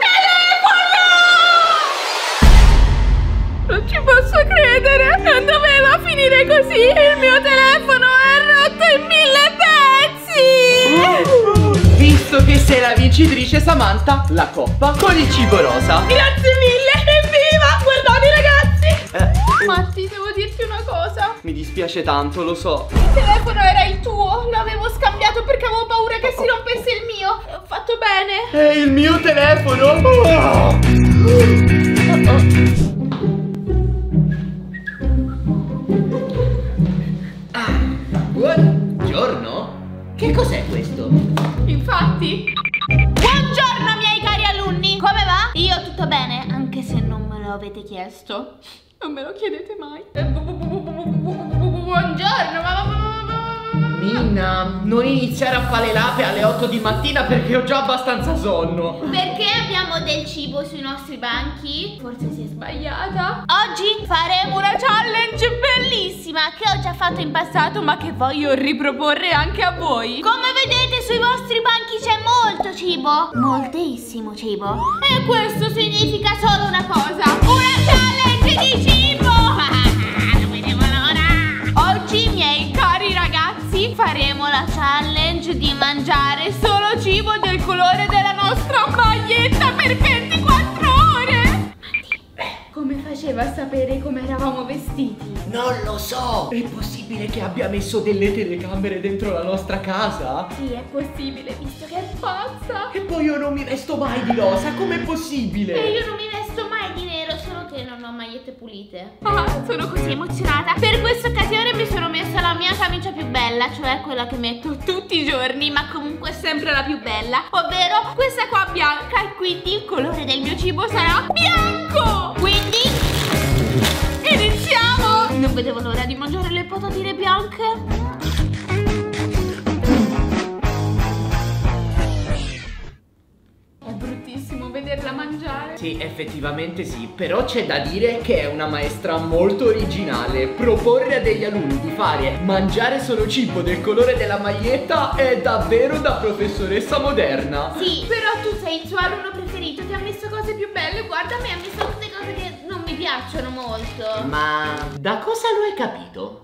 telefono! Non ci posso credere. Non doveva finire così. Il mio telefono è rotto in mille pezzi. Visto che sei la vincitrice, Samantha, la coppa con il cibo rosa. Grazie mille, evviva! Guardate ragazzi. Eh, Matti, devo dirti una cosa. mi dispiace tanto, lo so. Il telefono era il tuo. L'avevo scambiato perché avevo paura che si rompesse il mio. Ho fatto bene. È il mio telefono. Oh. Ah, buongiorno. Che cos'è questo? Infatti. Buongiorno miei cari alunni. Come va? Io tutto bene, anche se non me lo avete chiesto. Non me lo chiedete mai. Buongiorno, ma... Ninna, non iniziare a fare l'ape alle otto di mattina perché ho già abbastanza sonno. Perché abbiamo del cibo sui nostri banchi? Forse si è sbagliata. Oggi faremo una challenge bellissima che ho già fatto in passato ma che voglio riproporre anche a voi. Come vedete sui vostri banchi c'è molto cibo. Moltissimo cibo. E questo significa solo una cosa. Una challenge di cibo. Non vedevo l'ora. Oggi, miei cari ragazzi, faremo la challenge di mangiare solo cibo del colore della nostra maglietta per ventiquattro ore. Come faceva sapere come eravamo vestiti? Non lo so! È possibile che abbia messo delle telecamere dentro la nostra casa? Sì, è possibile, visto che è pazza. E poi io non mi vesto mai di rosa, com'è possibile? E io non mi vesto mai di nero, solo che non ho magliette pulite. Ah, sono così emozionata. Per questa occasione mi sono messa la mia camicia più bella, cioè quella che metto tutti i giorni, ma comunque sempre la più bella, ovvero questa qua bianca, e quindi il colore del mio cibo sarà bianco. Quindi iniziamo! Non vedevo l'ora di mangiare le patatine bianche. Vederla mangiare. Sì, effettivamente sì, però c'è da dire che è una maestra molto originale. Proporre a degli alunni di fare mangiare solo cibo del colore della maglietta è davvero da professoressa moderna. Sì, però tu sei il suo alunno preferito, ti ha messo cose più belle, guarda, a me ha messo tutte cose che non mi piacciono molto. Ma da cosa lo hai capito?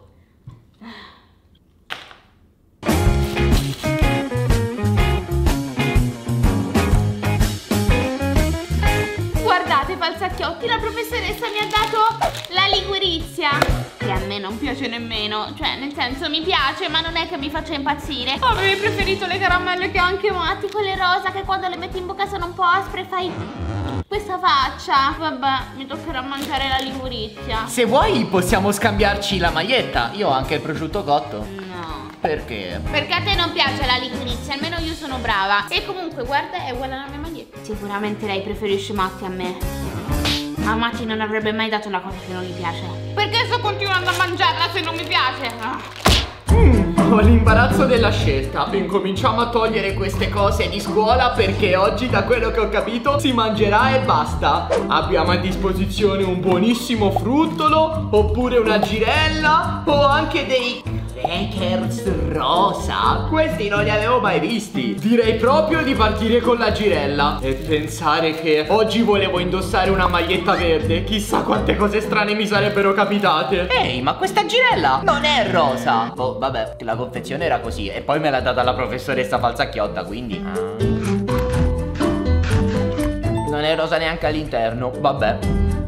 Guardate, falsacchiotti, la professoressa mi ha dato la liquirizia, che a me non piace nemmeno. Cioè, nel senso, mi piace, ma non è che mi faccia impazzire. Avevi preferito le caramelle bianche matti, quelle rosa, che quando le metti in bocca sono un po' aspre e fai questa faccia. Vabbè, mi toccherà mangiare la liquirizia. Se vuoi possiamo scambiarci la maglietta. Io ho anche il prosciutto cotto. No. Perché? Perché a te non piace la liquirizia, almeno io sono brava. E comunque, guarda, è uguale alla mia maglietta. Sicuramente lei preferisce Matti a me. Ma Matti non avrebbe mai dato una cosa che non gli piace. Perché sto continuando a mangiarla se non mi piace? Ah. Mm, ho l'imbarazzo della scelta. Incominciamo a togliere queste cose di scuola, perché oggi, da quello che ho capito, si mangerà e basta. Abbiamo a disposizione un buonissimo fruttolo, oppure una girella, o anche dei crackers rosa. Questi non li avevo mai visti. Direi proprio di partire con la girella. E pensare che oggi volevo indossare una maglietta verde. Chissà quante cose strane mi sarebbero capitate. Ehi, ma questa girella non è rosa. Oh, vabbè, la confezione era così. E poi me l'ha data la professoressa falsacchiotta, quindi non è rosa neanche all'interno. Vabbè.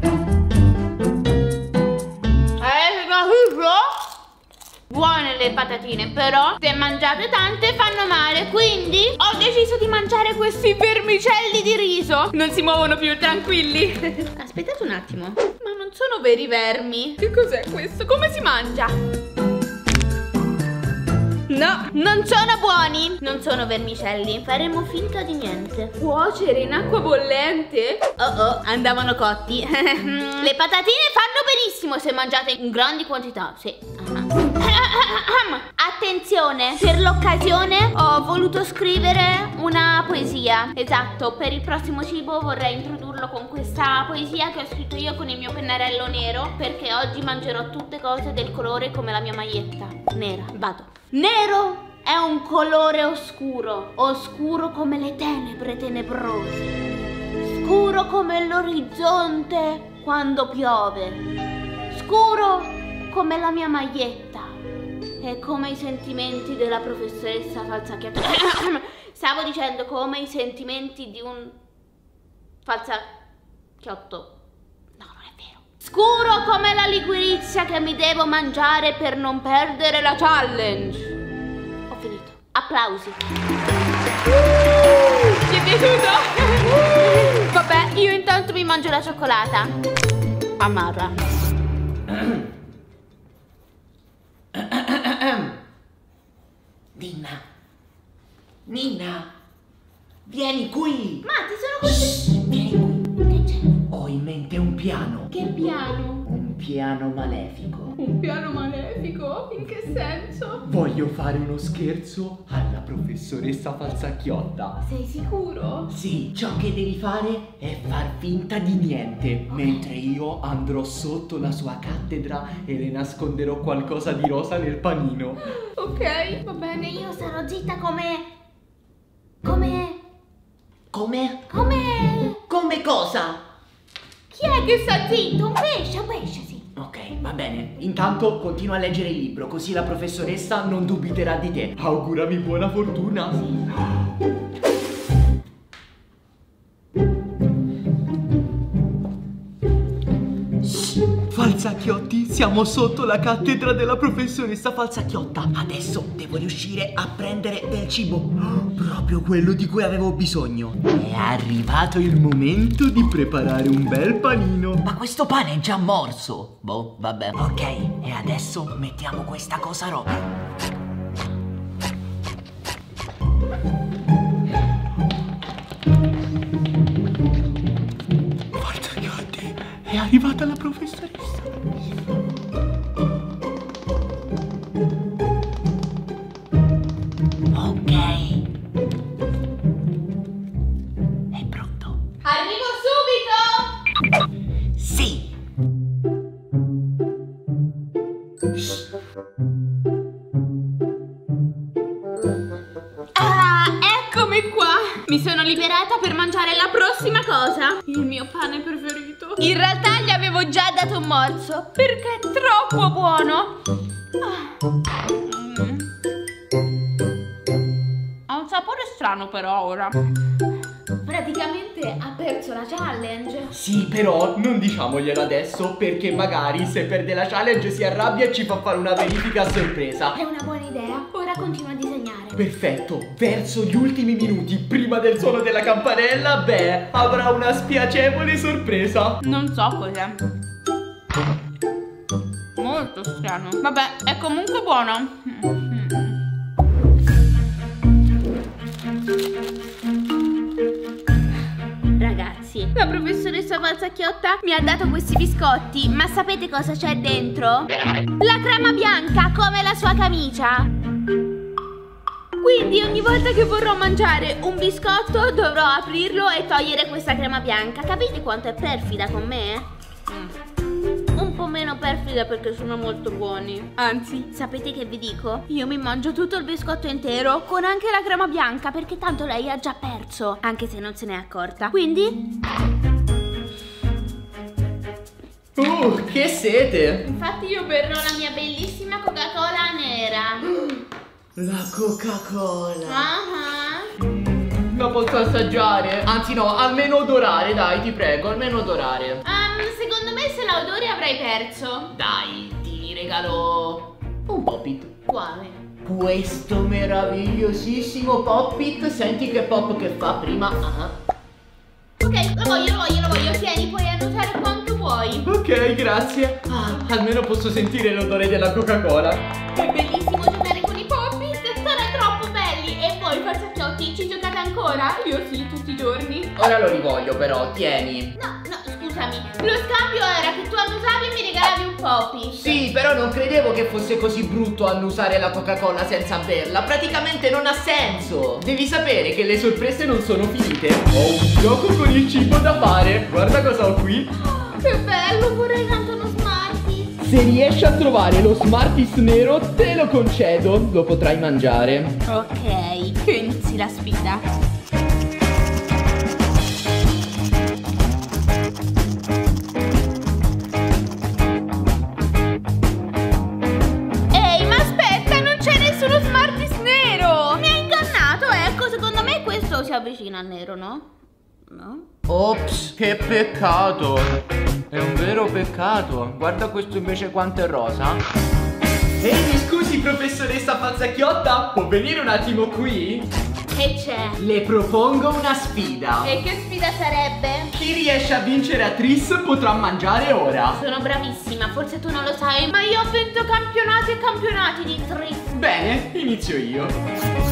Eh, capito? Buone le patatine, però se mangiate tante fanno male, quindi ho deciso di mangiare questi vermicelli di riso. Non si muovono più, tranquilli. Aspettate un attimo. Ma non sono veri vermi. Che cos'è questo? Come si mangia? No, non sono buoni. Non sono vermicelli. Faremo finta di niente. Cuocere in acqua bollente? Oh oh, andavano cotti. Le patatine fanno benissimo se mangiate in grandi quantità. Sì. Attenzione, per l'occasione ho voluto scrivere una poesia. Esatto, per il prossimo cibo vorrei introdurlo con questa poesia che ho scritto io con il mio pennarello nero, perché oggi mangerò tutte cose del colore come la mia maglietta nera. Vado. Nero è un colore oscuro, oscuro come le tenebre tenebrose, scuro come l'orizzonte quando piove, scuro come la mia maglietta e come i sentimenti della professoressa falsacchiata. Stavo dicendo come i sentimenti di un falsacchiotto. No, non è vero. Scuro come la liquirizia che mi devo mangiare per non perdere la challenge. Ho finito. Applausi. Ti è piaciuto? Vabbè, io intanto mi mangio la cioccolata amara. Nina, Nina, vieni qui. Matti, sono così. Vieni qui. Che c'è? Ho in mente un piano. Che piano? Un piano malefico. Un piano malefico? In che senso? Voglio fare uno scherzo alla professoressa falsacchiotta. Sei sicuro? Sì, ciò che devi fare è far finta di niente, mentre io andrò sotto la sua cattedra e le nasconderò qualcosa di rosa nel panino. Ok, va bene. Io sarò zitta come... Come... Come? Come... Come cosa? Chi è che sta zitto? Un pesce, un pesce, sì. Ok, va bene. Intanto continua a leggere il libro, così la professoressa non dubiterà di te. Augurami buona fortuna. Sì. Siamo sotto la cattedra della professoressa Falzacchiotta. Adesso devo riuscire a prendere del cibo, proprio quello di cui avevo bisogno. È arrivato il momento di preparare un bel panino. Ma questo pane è già morso. Boh, vabbè. Ok, e adesso mettiamo questa cosa rosa. Falzacchiotti, è arrivata la professoressa. Ok. È pronto? Arrivo subito! Sì. Ah, eccomi qua! Mi sono liberata per mangiare la prossima cosa. Il mio pane preferito. In realtà gli avevo già dato un morso perché è troppo buono. Ah. Mm. Ha un sapore strano però ora. Praticamente ha perso la challenge. Sì, però non diciamoglielo adesso, perché magari se perde la challenge si arrabbia e ci fa fare una verifica a sorpresa. È una buona idea. Ora continua a disegnare. Perfetto, verso gli ultimi minuti prima del suono della campanella, beh, avrà una spiacevole sorpresa. Non so cos'è. Molto strano. Vabbè, è comunque buono. Ragazzi, la professoressa Falzacchiotta mi ha dato questi biscotti, ma sapete cosa c'è dentro? La crema bianca, come la sua camicia. Quindi ogni volta che vorrò mangiare un biscotto dovrò aprirlo e togliere questa crema bianca. Capite quanto è perfida con me? Mm. Un po' meno perfida perché sono molto buoni. Anzi, sapete che vi dico? Io mi mangio tutto il biscotto intero con anche la crema bianca, perché tanto lei ha già perso, anche se non se n'è accorta. Quindi... Uh, che sete! infatti io berrò la mia bellissima Coca-Cola nera. La Coca-Cola. Ah. La posso assaggiare? Anzi no, almeno odorare, dai, ti prego, almeno odorare. Um, secondo me se la odori avrai perso. Dai, ti regalo un Pop-It. Quale? Questo meravigliosissimo Pop-It. Senti che pop che fa prima. Ah. Ok, lo voglio, lo voglio, lo voglio. Tieni, puoi annusare quanto vuoi. Ok, grazie. Ah, almeno posso sentire l'odore della Coca-Cola. È bellissimo giocare con i Pop-It, sono troppo belli. E voi, Falzacchiotti, ci giocate ancora? Io sì, tutti i giorni. Ora lo rivoglio però, tieni. No, no, scusami. Lo scambio era che tu annusavi e mi regalavi un Pop-It. Sì, però non credevo che fosse così brutto annusare la Coca-Cola senza berla. Praticamente non ha senso. Devi sapere che le sorprese non sono finite. Ho un gioco con il cibo da fare. Guarda cosa ho qui. Oh, che bello, vorrei tanto uno Smarties. Se riesci a trovare lo Smarties nero, te lo concedo. Lo potrai mangiare. Ok, che inizi la sfida. Si avvicina al nero, no? No? Ops, che peccato. È un vero peccato. Guarda questo invece quanto è rosa. Ehi, mi scusi professoressa Falzacchiotta, può venire un attimo qui? Che c'è? Le propongo una sfida. E che sfida sarebbe? Chi riesce a vincere a Tris potrà mangiare ora. Sono bravissima, forse tu non lo sai, ma io ho vinto campionati e campionati di Tris. Bene, inizio io.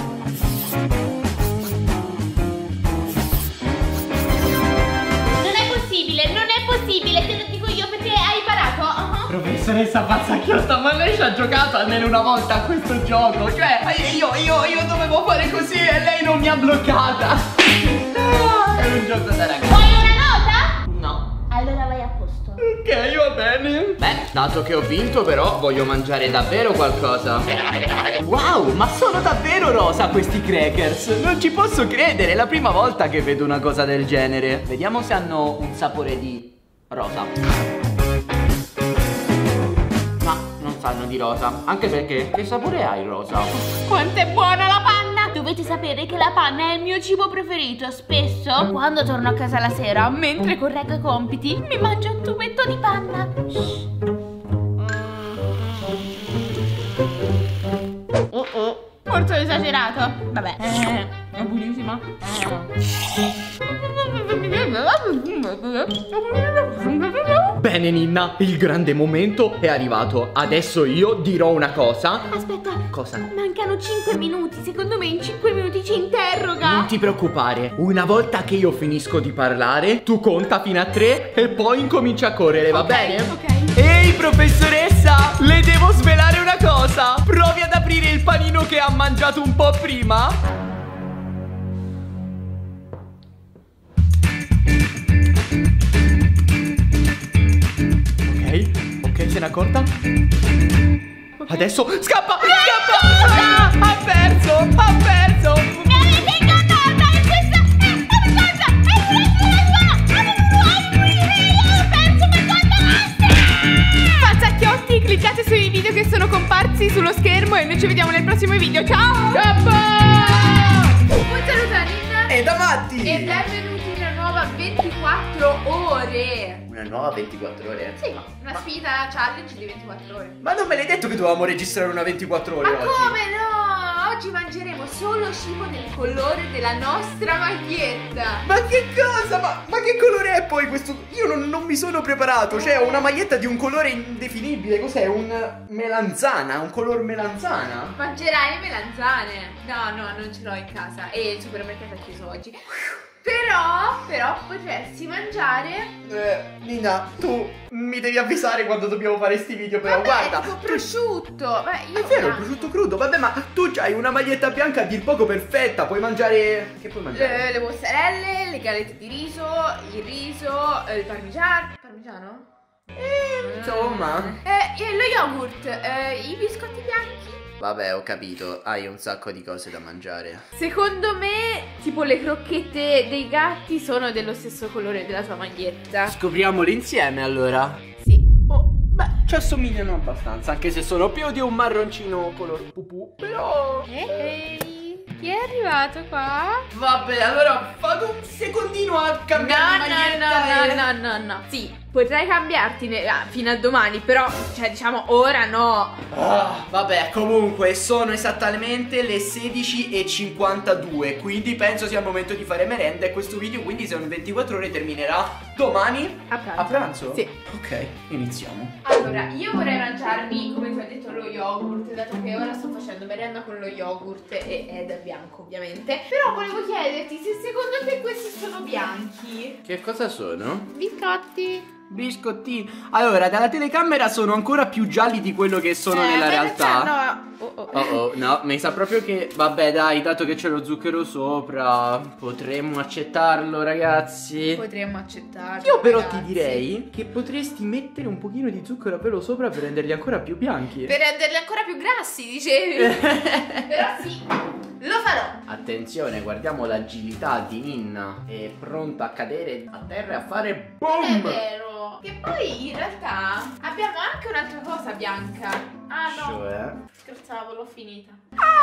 Non è possibile, te lo dico io perché hai imparato. Uh-huh. Professoressa Falzacchiotta, ma lei ci ha giocato almeno una volta a questo gioco. Cioè, io, io, io dovevo fare così e lei non mi ha bloccata. È un gioco da ragazzi. Vuoi una nota? No. Allora vai a posto. Ok, va bene. Beh, dato che ho vinto però voglio mangiare davvero qualcosa. Wow, ma sono davvero rosa questi crackers. Non ci posso credere, è la prima volta che vedo una cosa del genere. Vediamo se hanno un sapore di rosa. Ma non sanno di rosa. Anche perché, che sapore ha il rosa? Quanto è buona la panna! Dovete sapere che la panna è il mio cibo preferito. Spesso, quando torno a casa la sera, mentre correggo i compiti, mi mangio un tubetto di panna. Shh. forse ho esagerato. Vabbè. Eh, è buonissima. Bene Ninna, il grande momento è arrivato. Adesso io dirò una cosa. Aspetta. Cosa? Mancano cinque minuti. Secondo me in cinque minuti ci interroga. Non ti preoccupare. Una volta che io finisco di parlare, tu conta fino a tre e poi incominci a correre, va okay, bene? Ok. Ehi professoressa, le devo svelare una cosa. Provi ad aprire il panino che ha mangiato un po' prima. Ok, ok, se n'è accorta. Adesso scappa, scappa. Ah, ha perso, ha perso. Mi avete ingannata, è questa. È questa. Ho perso per colpa vostra. Pazzacchiotti, cliccate sui video che sono comparsi sullo schermo e noi ci vediamo nel prossimo video. Ciao! Un saluto a Ninna E da matti. e benvenuti in una nuova ventiquattro ore. Una nuova ventiquattro ore? Sì, una sfida challenge di ventiquattro ore. Ma non me l'hai detto che dovevamo registrare una ventiquattro ore Ma oggi? come no? Oggi mangeremo solo cibo del colore della nostra maglietta. Ma che cosa? Ma, ma che colore è poi questo? Io non, non mi sono preparato. Cioè ho una maglietta di un colore indefinibile. Cos'è? Un melanzana? Un color melanzana? Mangerai melanzane. No, no, non ce l'ho in casa. E il supermercato è chiuso oggi. Però, però potresti mangiare. Eh, Nina, tu mi devi avvisare quando dobbiamo fare sti video, però Vabbè, guarda. tipo prosciutto. Beh, io È vero, il bianco. prosciutto crudo. Vabbè, ma tu hai una maglietta bianca a dir poco perfetta. Puoi mangiare. Che puoi mangiare? Le, le mozzarelle, le galette di riso, il riso, eh, il parmigiano. Parmigiano? Eh, insomma. Eh, e lo yogurt, eh, i biscotti bianchi. Vabbè, ho capito. Hai un sacco di cose da mangiare. Secondo me, tipo le crocchette dei gatti sono dello stesso colore della tua maglietta. Scopriamole insieme allora. Sì. Oh, beh, ci assomigliano abbastanza. Anche se sono più di un marroncino color pupù. Però. Ehi, chi è arrivato qua? Vabbè, allora fate un secondino a cambiare No, maglietta. no, no, no, no, no. Sì, potrai cambiarti ne- ah, fino a domani, però, cioè, diciamo, ora no. Ah, vabbè, comunque sono esattamente le sedici e cinquantadue. Quindi penso sia il momento di fare merenda. E questo video, quindi, se in ventiquattro ore terminerà domani A pranzo. A pranzo? Sì. Ok, iniziamo. Allora, io vorrei mangiarmi, come ti ho detto, lo yogurt, dato che ora sto facendo merenda con lo yogurt e è da bianco, ovviamente. Però volevo chiederti se secondo te questi sono bianchi. Che cosa sono? Biscotti. Biscottini. Allora, dalla telecamera sono ancora più gialli di quello che sono Eh, nella fai realtà. pensare- no. Oh, oh. Oh oh, no, mi sa proprio che, vabbè dai, dato che c'è lo zucchero sopra, potremmo accettarlo, ragazzi. Potremmo accettarlo. Io però ragazzi. ti direi che potresti mettere un pochino di zucchero a pelo sopra per renderli ancora più bianchi. Per renderli ancora più grassi, dicevi. Però sì, lo farò. Attenzione, guardiamo l'agilità di Ninna. È pronta a cadere a terra e a fare Non è boom. vero. Che poi in realtà abbiamo anche un'altra cosa bianca. Ah no, Cioè? scherzavo, l'ho finita.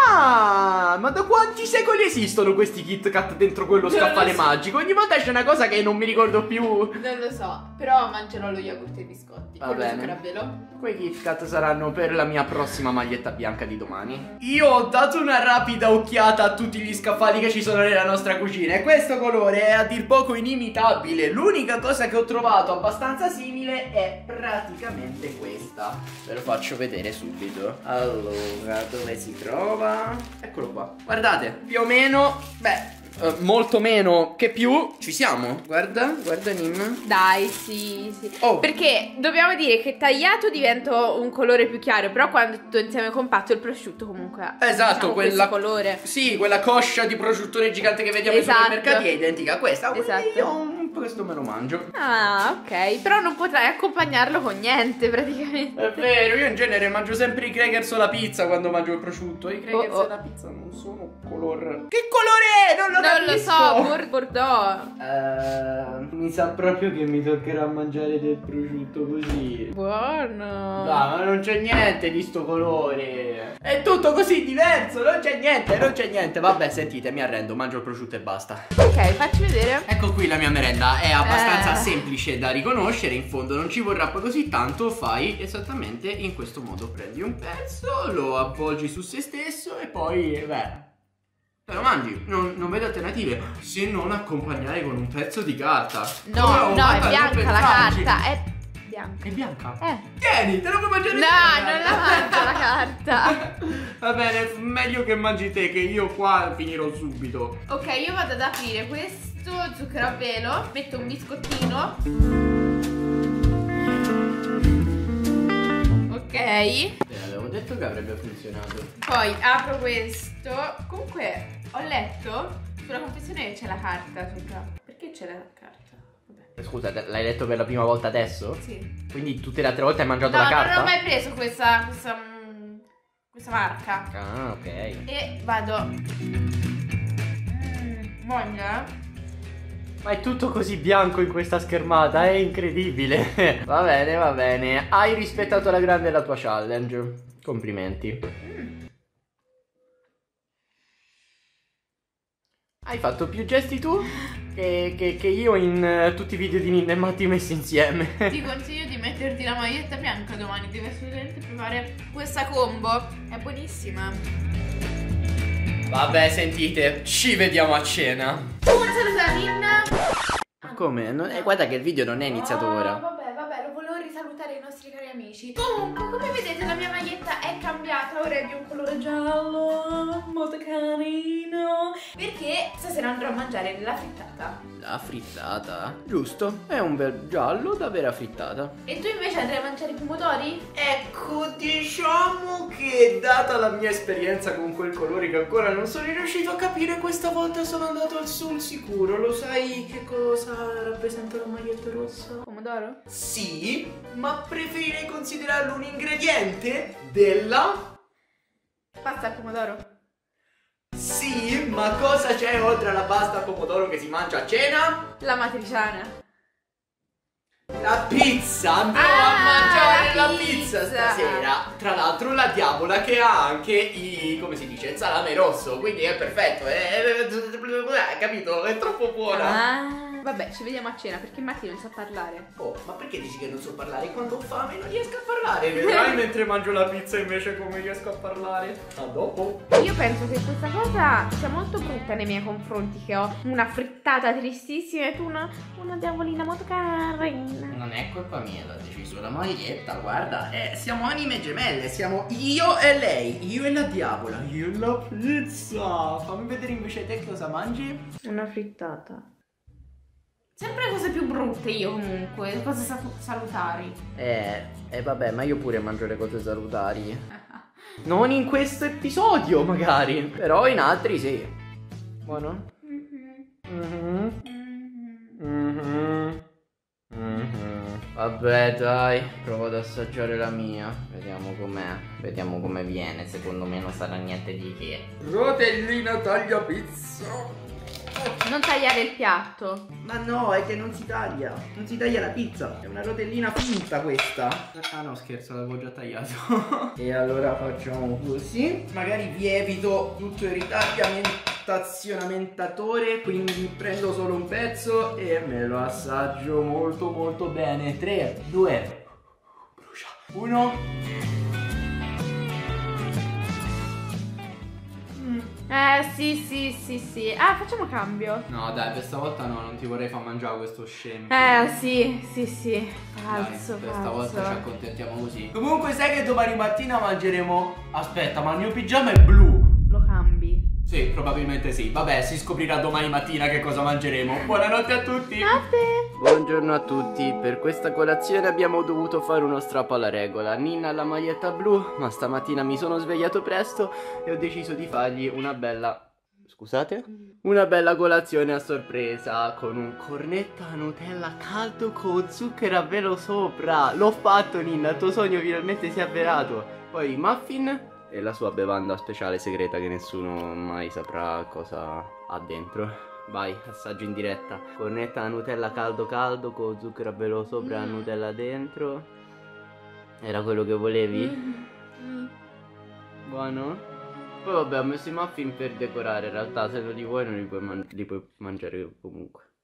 Ah, ma da quanti secoli esistono questi Kit Kat dentro quello Non lo scaffale so. magico? Ogni volta c'è una cosa che non mi ricordo più. Non lo so, però mangerò lo yogurt e i biscotti. Va con lo bene. zucchero a velo. Quei Kit Kat saranno per la mia prossima maglietta bianca di domani. Io ho dato una rapida occhiata a tutti gli scaffali che ci sono nella nostra cucina e questo colore è a dir poco inimitabile. L'unica cosa che ho trovato abbastanza simile è praticamente questa. Ve lo faccio vedere subito. Allora, dove si trova? Eccolo qua. Guardate, più o meno, beh, eh, molto meno che più. Ci siamo. Guarda, guarda Ninna. Dai, sì, sì. Oh. Perché dobbiamo dire che tagliato diventa un colore più chiaro, però quando tutto insieme compatto il prosciutto comunque ha, Esatto, diciamo, quella questo colore. Sì, quella coscia di prosciuttone gigante che vediamo Esatto. nei supermercati è identica a questa. Quindi Esatto. io un questo me lo mangio. Ah, ok. Però non potrai accompagnarlo con niente praticamente. È vero, io in genere mangio sempre i crackers o la pizza quando mangio il prosciutto. I crackers Oh, oh. e la pizza non sono color. Che colore è? Non lo Non lo capisco. so, Bor- Bordeaux. Eh, mi sa proprio che mi toccherà mangiare del prosciutto così. Buono. No, ma non c'è niente di sto colore. È tutto così diverso, non c'è niente, non c'è niente. Vabbè, sentite, mi arrendo, mangio il prosciutto e basta. Ok, facci vedere. Ecco qui la mia merenda. leggenda è abbastanza Eh. semplice da riconoscere. In fondo non ci vorrà poi così tanto. Fai esattamente in questo modo: prendi un pezzo, lo avvolgi su se stesso e poi, beh, te lo mangi. Non, non vedo alternative se non accompagnare con un pezzo di carta. No, Come un no, è vantaggio bianca per la Franci. carta. È bianca. È bianca? Eh. Tieni, te la puoi mangiare No, intera. non la mangio la carta. Va bene, meglio che mangi te, che io qua finirò subito. Ok, io vado ad aprire questo zucchero a velo. Metto un biscottino. Ok. Eh, avevo detto che avrebbe funzionato. Poi apro questo. Comunque ho letto sulla confezione che c'è la carta sopra. Perché c'è la carta? Vabbè. Scusa, l'hai letto per la prima volta adesso? Sì. Quindi tutte le altre volte hai mangiato No, la carta? non ho mai preso questa questa, mm, questa marca. Ah, ok. E vado. Mm, Voglia. Ma è tutto così bianco in questa schermata, è incredibile. Va bene, va bene. Hai rispettato alla grande la tua challenge. Complimenti. Mm. Hai fatto più gesti tu che, che- che io in eh, tutti i video di Ninna e Matti messi insieme. Ti consiglio di metterti la maglietta bianca domani. Devi assolutamente provare questa combo. È buonissima. Vabbè, sentite, ci vediamo a cena. Un saluto da Ninna. Ma come? Non- eh, guarda che il video non è iniziato Oh, ora. Vabbè, vabbè, lo volevo risalutare i nostri cari amici. Comunque, come vedete, la mia maglietta è cambiata. Ora è di un colore giallo, molto carino. Perché stasera andrò a mangiare la frittata. La frittata? Giusto, è un bel giallo da vera frittata. E tu invece andrai a mangiare i pomodori? Ecco, diciamo che data la mia esperienza con quel colore che ancora non sono riuscito a capire, questa volta sono andato al sul sicuro. Lo sai che cosa rappresenta la maglietta rossa? Pomodoro? Sì, ma preferirei considerarlo un ingrediente della... Pasta al pomodoro? Sì, ma cosa c'è oltre alla pasta al pomodoro che si mangia a cena? La matriciana. La pizza! Andrò Ah, a mangiare la la pizza pizza. stasera. Tra l'altro la diavola che ha anche i, come si dice, il salame rosso. Quindi è perfetto. È, è, è, capito? È troppo buona. Ah. Vabbè, ci vediamo a cena perché Matti non sa parlare. Oh, ma perché dici che non so parlare? Quando ho fame non riesco a parlare. Vedrai mentre mangio la pizza invece come riesco a parlare. A dopo. Io penso che questa cosa sia molto brutta nei miei confronti, che ho una frittata tristissima e tu una, una diavolina molto carina. Non è colpa mia, l'ha deciso la maglietta, guarda, eh, siamo anime gemelle, siamo io e lei, io e la diavola, io e la pizza. Fammi vedere invece te cosa mangi. Una frittata. Sempre cose più brutte io comunque, cose sa- salutari. Eh, eh vabbè, ma io pure mangio le cose salutari. Non in questo episodio magari, però in altri sì. Buono? Mhm. Mhm. Mhm. Vabbè dai, provo ad assaggiare la mia. Vediamo com'è. Vediamo come viene. Secondo me non sarà niente di che. Rotellina taglia pizza. Non tagliare il piatto. Ma no, è che non si taglia. Non si taglia la pizza. È una rotellina finta questa. Ah no, scherzo, l'avevo già tagliato. E allora facciamo così. Magari vi evito tutto il ritagliamentazione, quindi prendo solo un pezzo e me lo assaggio molto molto bene. tre, due, uno. Eh sì sì sì sì. Ah, facciamo cambio. No dai, questa volta no, non ti vorrei far mangiare questo scemo. Eh sì sì sì. Falso, Dai, questa volta ci falso. accontentiamo così. Comunque sai che domani mattina mangeremo... Aspetta, ma il mio pigiama è blu. Lo cambi. Sì, probabilmente sì. Vabbè, si scoprirà domani mattina che cosa mangeremo. Buonanotte a tutti. Notte. Buongiorno a tutti. Per questa colazione abbiamo dovuto fare uno strappo alla regola. Ninna ha la maglietta blu, ma stamattina mi sono svegliato presto e ho deciso di fargli una bella... Scusate? Una bella colazione a sorpresa con un cornetto a Nutella caldo con zucchero a velo sopra. L'ho fatto, Ninna, il tuo sogno finalmente si è avverato. Poi i muffin e la sua bevanda speciale segreta che nessuno mai saprà cosa ha dentro. Vai, assaggio in diretta. Cornetta a Nutella caldo caldo con zucchero a velo sopra e Mm. Nutella dentro. Era quello che volevi? Mm. Buono? Poi vabbè, ho messo i muffin per decorare. In realtà se non li vuoi non li puoi, man- li puoi mangiare comunque.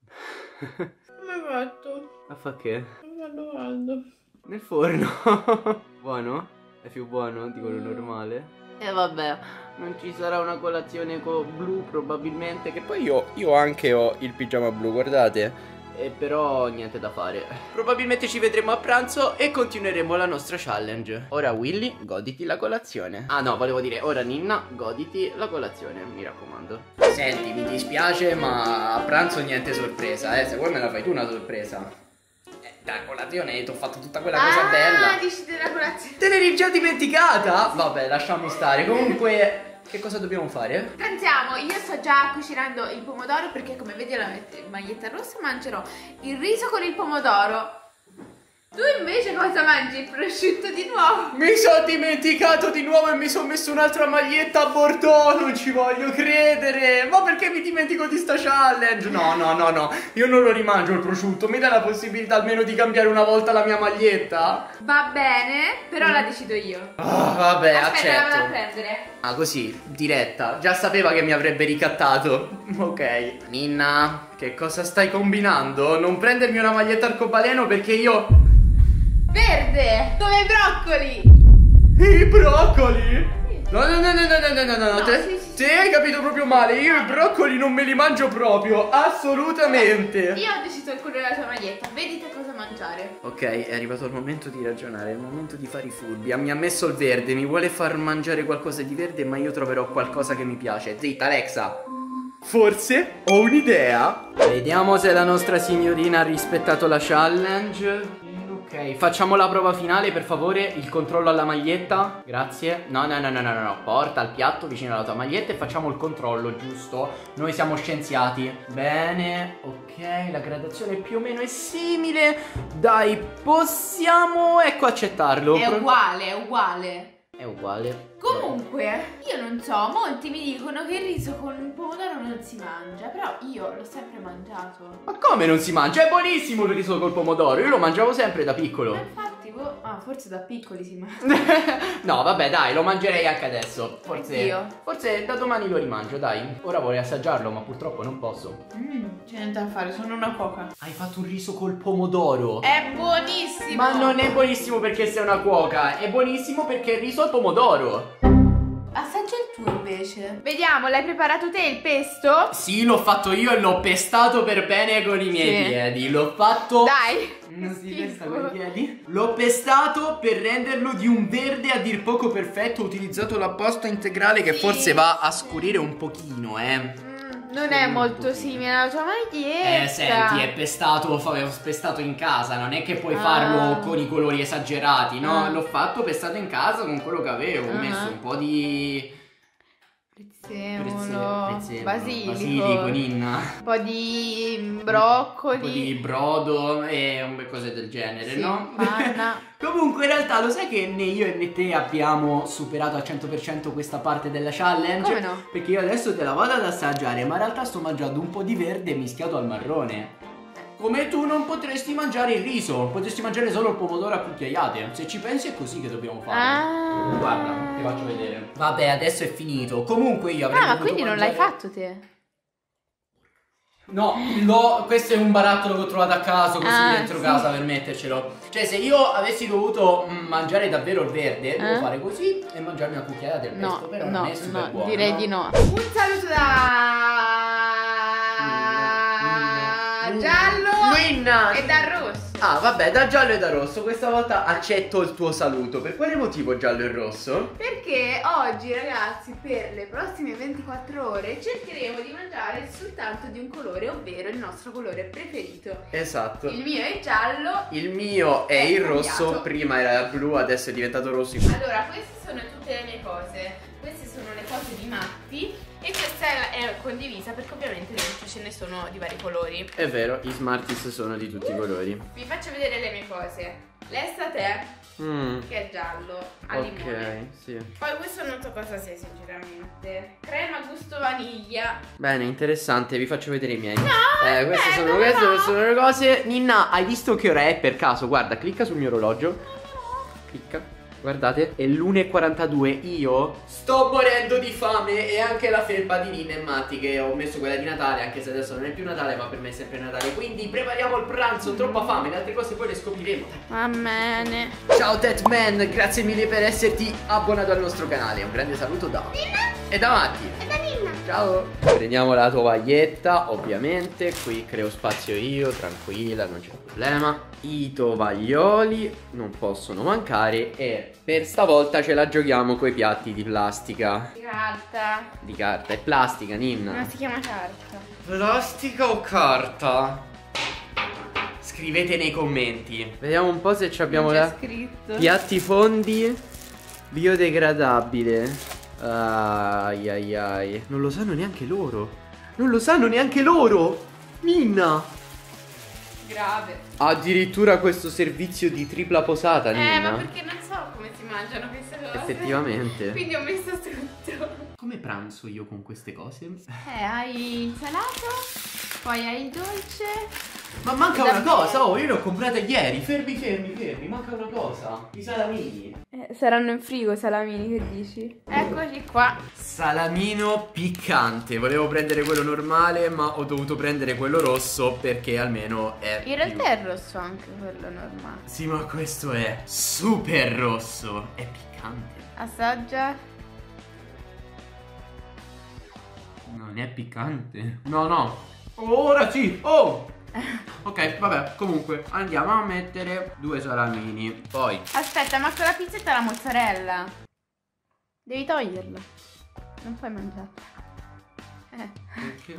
Come hai fatto? Ma fa che? Mi fa caldo. Nel forno. Buono? È più buono di quello normale? E eh vabbè, non ci sarà una colazione con blu probabilmente. Che poi io, io anche ho il pigiama blu, guardate. E però niente da fare. Probabilmente ci vedremo a pranzo e continueremo la nostra challenge. Ora Willy, goditi la colazione. Ah no, volevo dire, ora Ninna, goditi la colazione, mi raccomando. Senti, mi dispiace ma a pranzo niente sorpresa, eh. Se vuoi me la fai tu una sorpresa. Eh, la colazione, ti ho fatto tutta quella cosa ah, bella. Ah, dici della colazione. Te l'eri già dimenticata? Vabbè, lasciamo stare. Comunque... Che cosa dobbiamo fare? Pranziamo, io sto già cucinando il pomodoro perché come vedi la maglietta rossa mangerò il riso con il pomodoro. Tu invece cosa mangi? Il prosciutto di nuovo? Mi sono dimenticato di nuovo e mi sono messo un'altra maglietta a Bordeaux, non ci voglio credere. Ma perché mi dimentico di sta challenge? No, no, no, no, io non lo rimangio il prosciutto. Mi dai la possibilità almeno di cambiare una volta la mia maglietta? Va bene, però mm. la decido io. Ah, vabbè, Aspetta, accetto. la vado a prendere. Ah, così, diretta. Già sapeva che mi avrebbe ricattato. Ok. Ninna, che cosa stai combinando? Non prendermi una maglietta arcobaleno perché io... Verde, come i broccoli. I broccoli? No, no, no, no, no, no, no, no, no, no te, sì, sì, te hai capito proprio male. Io i broccoli non me li mangio proprio, assolutamente. Io ho deciso il colore della tua maglietta, vedi te cosa mangiare. Ok, è arrivato il momento di ragionare, è il momento di fare i furbi. Mi ha messo il verde, mi vuole far mangiare qualcosa di verde, ma io troverò qualcosa che mi piace. Zitta, Alexa. Forse ho un'idea. Vediamo se la nostra signorina ha rispettato la challenge. Ok, facciamo la prova finale, per favore. Il controllo alla maglietta. Grazie. No, no, no, no, no, no. Porta il piatto vicino alla tua maglietta e facciamo il controllo, giusto? Noi siamo scienziati. Bene, ok, la gradazione più o meno è simile. Dai, possiamo, ecco, accettarlo. È uguale, è uguale. È uguale. Comunque, io non so, molti mi dicono che il riso con il pomodoro non si mangia, però io l'ho sempre mangiato. Ma come non si mangia? È buonissimo il riso col pomodoro, io lo mangiavo sempre da piccolo. Ma infatti, boh, ah, forse da piccoli si mangia. No, vabbè, dai, lo mangerei anche adesso. Forse, Anch'io. forse da domani lo rimangio, dai. Ora vorrei assaggiarlo, ma purtroppo non posso. Mmm, c'è niente da fare, sono una cuoca. Hai fatto un riso col pomodoro. È buonissimo. Ma non è buonissimo perché sei una cuoca, è buonissimo perché il riso al pomodoro. Assaggia il tuo invece. Vediamo, l'hai preparato te il pesto? Sì, l'ho fatto io e l'ho pestato per bene con i miei sì. piedi. L'ho fatto... Dai. Non si pesta con i piedi. L'ho pestato per renderlo di un verde a dir poco perfetto. Ho utilizzato la pasta integrale che sì. forse va a scurire un pochino, eh. Non è molto simile alla tua maglietta. Eh, senti, è pestato, ho pestato in casa, non è che puoi ah. farlo con i colori esagerati, no? Ah. L'ho fatto pestato in casa con quello che avevo, ho ah. messo un po' di... prezzemolo, prezzemolo, basilico, basilico, Ninna. Un po' di broccoli, un po' di brodo e cose del genere, sì, no? panna. Comunque in realtà lo sai che né io né te abbiamo superato al cento per cento questa parte della challenge? Come no? Perché io adesso te la vado ad assaggiare, ma in realtà sto mangiando un po' di verde mischiato al marrone. Come tu non potresti mangiare il riso, potresti mangiare solo il pomodoro a cucchiaiate. Se ci pensi è così che dobbiamo fare. Ah. Guarda, ti faccio vedere. Vabbè, adesso è finito. Comunque io avrei Ah, ma dovuto quindi non mangiare... l'hai fatto te? No, lo, questo è un barattolo che ho trovato a caso così ah, dentro sì. casa per mettercelo. Cioè se io avessi dovuto mm, mangiare davvero il verde, eh? devo fare così e mangiarmi una cucchiaia del pesto. No, però no, non è super no, buono. direi no? di no. Un saluto da giallo Ninna. e da rosso. Ah vabbè, da giallo e da rosso. Questa volta accetto il tuo saluto. Per quale motivo giallo e rosso? Perché oggi ragazzi per le prossime ventiquattro ore cercheremo di mangiare soltanto di un colore, ovvero il nostro colore preferito. Esatto. Il mio è giallo. Il mio è, è il rosso. cambiato. Prima era blu, adesso è diventato rosso. Allora queste sono tutte le mie cose. Queste sono le cose di Matti e questa è, è condivisa perché ovviamente dentro ce ne sono di vari colori. È vero, i Smarties sono di tutti i colori. Vi faccio vedere le mie cose. L'estate mm. che è giallo al Ok, limone. sì. Poi questo non so cosa sia sinceramente. Crema gusto vaniglia. Bene, interessante, vi faccio vedere i miei. No, eh, queste aspetta, sono, queste no. sono le cose. Ninna, hai visto che ora è per caso? Guarda, clicca sul mio orologio. Clicca. Guardate, è l'una e quarantadue. Io sto morendo di fame. E anche la felpa di Nina e Matti, che ho messo quella di Natale, anche se adesso non è più Natale, ma per me è sempre Natale. Quindi prepariamo il pranzo, ho troppa fame. Le altre cose poi le scopriremo. Va bene. Ciao Tatman, grazie mille per esserti abbonato al nostro canale. Un grande saluto da Nina e da Matti. e da Nina. Ciao. Prendiamo la tovaglietta, ovviamente. Qui creo spazio io, tranquilla, non c'è problema. I tovaglioli non possono mancare. E per stavolta ce la giochiamo coi piatti di plastica. Carta. Di carta, è plastica, Ninna. Non si chiama carta. Plastica o carta? Scrivete nei commenti. Vediamo un po' se ci abbiamo Non c'è la scritto. piatti fondi biodegradabile. Ai ai ai. Non lo sanno neanche loro. Non lo sanno neanche loro. Ninna. Grave. Addirittura questo servizio di tripla posata, Ninna. Eh, ma perché non so come si mangiano queste cose. Effettivamente. Quindi ho messo tutto. Come pranzo io con queste cose? Eh, hai il salato, poi hai il dolce. Ma manca Da una bere. cosa. Oh, io l'ho comprata ieri. Fermi, fermi, fermi. Manca una cosa. I salamini. Eh, saranno in frigo i salamini, che dici? Eccoci qua. Salamino piccante. Volevo prendere quello normale, ma ho dovuto prendere quello rosso perché almeno è In realtà è rosso anche quello normale. Sì, ma questo è super rosso. È piccante. Assaggia. Non è piccante. No, no. Ora sì. Oh. Ok, vabbè, comunque andiamo a mettere due salamini. Poi Aspetta, ma con la pizzetta la mozzarella devi toglierla. Non puoi mangiare. Eh. perché?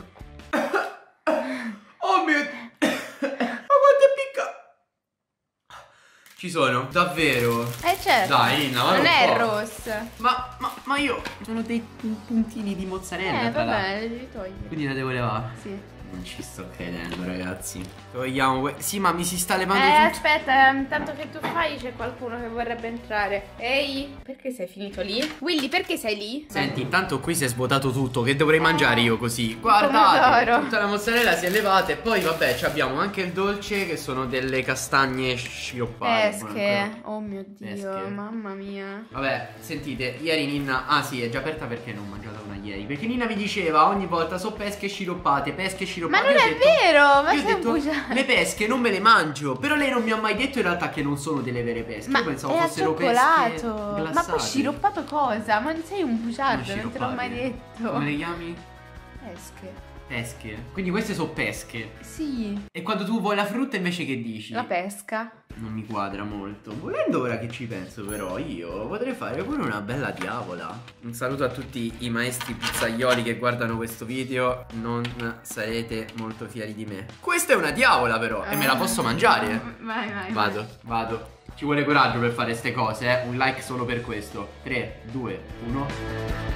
Oh mio Ma quanto è piccante. Ci sono, davvero. Eh certo. Dai, Ninna, ma non un è po'. rosso. Ma, ma, ma io sono dei puntini di mozzarella. Eh, tra va l'altro. bene, le devi togliere. Quindi la devo levare. Sì. Non ci sto credendo, ragazzi. Togliamo que- Sì, ma mi si sta levando Eh, tutto. aspetta, intanto che tu fai c'è qualcuno che vorrebbe entrare. Ehi, perché sei finito lì? Willy, perché sei lì? Senti, intanto qui si è svuotato tutto. Che dovrei mangiare io così? Guardate, pomodoro. tutta la mozzarella si è levata. E poi vabbè, ci abbiamo anche il dolce, che sono delle castagne sciroppate. Pesche. Oh mio Dio, Pesche. mamma mia. Vabbè, sentite, ieri Ninna... Ah sì, è già aperta perché non ho mangiato una ieri. Perché Ninna mi diceva ogni volta so pesche sciroppate, pesche sciroppate. Ma non Io ho è detto- vero, ma io ho sei detto, un bugiardo. le pesche non me le mangio. Però lei non mi ha mai detto in realtà che non sono delle vere pesche. Ma Io pensavo è al fossero pesche cioccolato. glassate. Ma poi sciroppato cosa? Ma non sei un Ma bugiardo, non te l'ho mai sciroppate. detto. Come le chiami? Pesche. Pesche. Quindi queste sono pesche. Sì, E quando tu vuoi la frutta invece che dici? la pesca. Non mi quadra molto. Volendo ora che ci penso però io potrei fare pure una bella diavola. Un saluto a tutti i maestri pizzaioli che guardano questo video. Non sarete molto fieri di me. Questa è una diavola però e me la posso mangiare. Vai, vai. Vado, vado. Ci vuole coraggio per fare ste cose, eh. Un like solo per questo. tre, due, uno.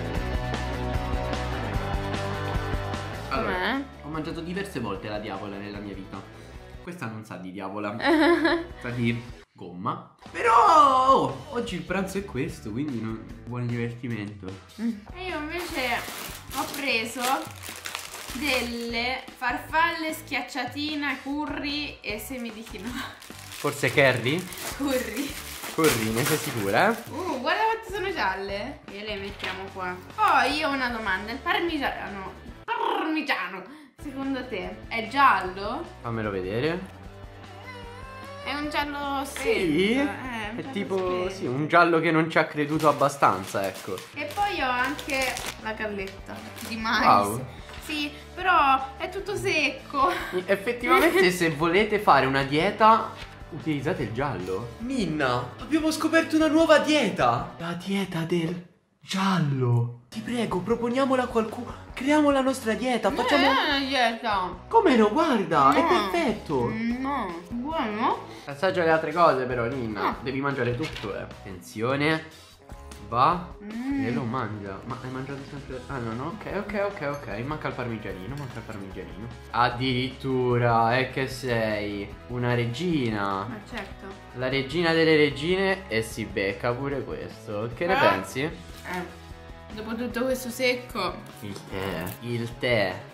Allora, Com'è? ho mangiato diverse volte la diavola nella mia vita. Questa non sa di diavola. Sa di gomma. Però oh, oggi il pranzo è questo, quindi non... buon divertimento. E io invece ho preso delle farfalle schiacciatina, curry e semi di quinoa. Forse Carrie? Curry. Curry, ne sei sicura? Eh? Uh, guarda quante sono gialle. E le mettiamo qua. Poi io ho una domanda. Il parmigiano. Parmigiano. Secondo te è giallo? Fammelo vedere. È un giallo spento. Sì, eh, un è giallo tipo spento. sì, un giallo che non ci ha creduto abbastanza, ecco. E poi ho anche la galletta di mais. Wow. Sì, però è tutto secco. Effettivamente se volete fare una dieta utilizzate il giallo. Minna, abbiamo scoperto una nuova dieta. La dieta del giallo. Ti prego, proponiamola a qualcuno. Creiamo la nostra dieta. Facciamo... Non è una dieta. Come no, guarda, è No. perfetto. No, buono. Assaggia le altre cose però, Ninna. No. Devi mangiare tutto, eh. Attenzione. Va Mm. e lo mangia. Ma hai mangiato sempre... Ah no, no, ok, ok, ok, ok. Manca il parmigianino, manca il parmigianino. Addirittura, è che sei una regina. Ma certo. La regina delle regine e si becca pure questo. Che ne Ah. pensi? Eh, dopo tutto questo secco. Il tè, il tè.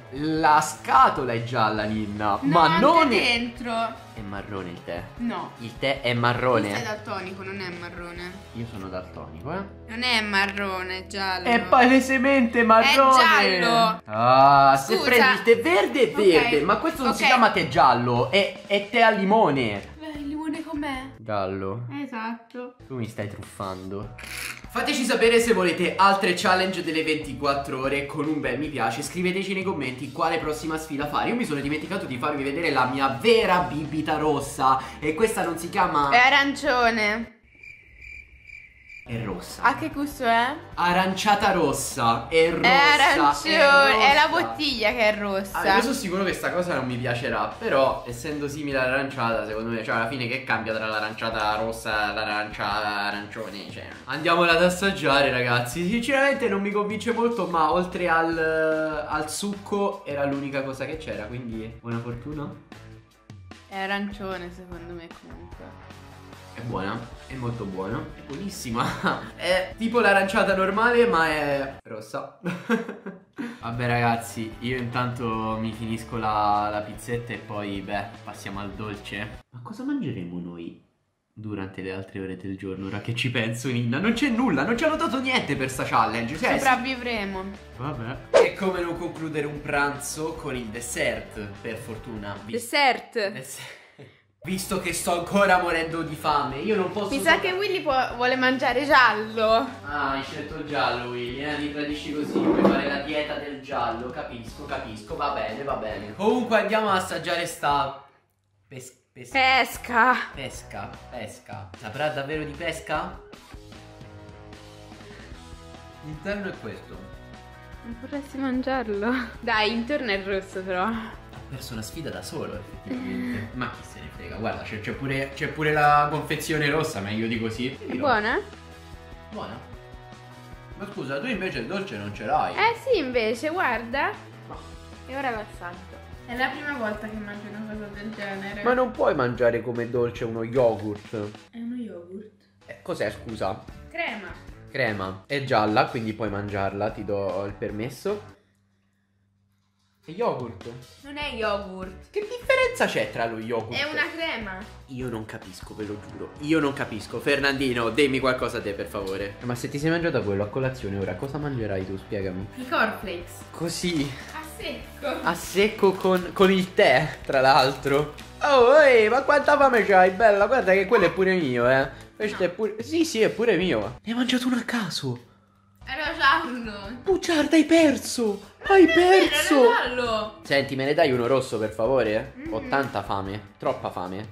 La scatola è gialla, Ninna. No, ma non anche è... dentro. È marrone il tè. No. Il tè è Tu marrone. sei daltonico, non è marrone. Io sono daltonico, eh. Non è marrone, è giallo. È palesemente marrone. È giallo. Ah, se Scusa. prendi il tè verde è Ok. verde. Ma questo non si Ok. chiama tè giallo. È, è tè al limone. Beh, il limone com'è? Giallo. Esatto. Tu mi stai truffando. Fateci sapere se volete altre challenge delle ventiquattro ore con un bel mi piace. Scriveteci nei commenti quale prossima sfida fare. Io mi sono dimenticato di farvi vedere la mia vera bibita rossa. E questa non si chiama... È arancione. È rossa. A che gusto è? Aranciata rossa. È rossa. È arancione. È, la rossa. bottiglia che è rossa. Ah, io sono sicuro che sta cosa non mi piacerà. Però essendo simile all'aranciata, secondo me, cioè alla fine che cambia tra l'aranciata rossa e l'aranciata arancione, cioè. Andiamola ad assaggiare, ragazzi. Sinceramente non mi convince molto, ma oltre al, al succo era l'unica cosa che c'era. Quindi buona fortuna. È arancione secondo me comunque. È buona, è molto buona, è buonissima. È tipo l'aranciata normale, ma è rossa. Vabbè ragazzi, io intanto mi finisco la, la pizzetta e poi, beh, passiamo al dolce. Ma cosa mangeremo noi durante le altre ore del giorno? Ora che ci penso, Ninna, non c'è nulla, non ci hanno dato niente per sta challenge, cioè, Sopravvivremo. vabbè. E come non concludere un pranzo con il dessert, per fortuna. Dessert. Dessert. Visto che sto ancora morendo di fame, io non posso... Mi sa che Willy può- vuole mangiare giallo. Ah, hai scelto il giallo, Willy, eh? Mi tradisci così, vuoi fare la dieta del giallo, capisco, capisco, va bene, va bene. Comunque andiamo ad assaggiare sta... Pes... Pes... Pesca. pesca, pesca. Saprà davvero di pesca? L'interno è questo. Non vorresti mangiarlo? Dai, intorno è rosso però. Ha perso la sfida da solo, effettivamente. Ma chi se ne frega, guarda, c'è c'è pure, c'è pure la confezione rossa, meglio di così. È buona? Buona. Ma scusa, tu invece il dolce non ce l'hai. Eh sì, invece, guarda. E ora lo assaggio. È la prima volta che mangio una cosa del genere. Ma non puoi mangiare come dolce uno yogurt. È uno yogurt. Eh, cos'è, scusa? Crema. Crema. È gialla, quindi puoi mangiarla, ti do il permesso. È yogurt. Non è yogurt. Che differenza c'è tra lo yogurt? È una crema. Io non capisco, ve lo giuro. Io non capisco. Fernandino, dimmi qualcosa te, per favore. Ma se ti sei mangiato quello a colazione, ora cosa mangerai tu? Spiegami. I cornflakes. Così, A secco. a secco con, con il tè, tra l'altro. Oh, ehi, ma quanta fame c'hai, bella? Guarda che quello è pure mio, eh. Questo è pure... Sì, sì, è pure mio. Ne hai mangiato uno a caso. Era giallo. Bugiarda, hai perso. Hai perso. Era giallo. Senti, me ne dai uno rosso, per favore? Mm. Ho tanta fame, troppa fame.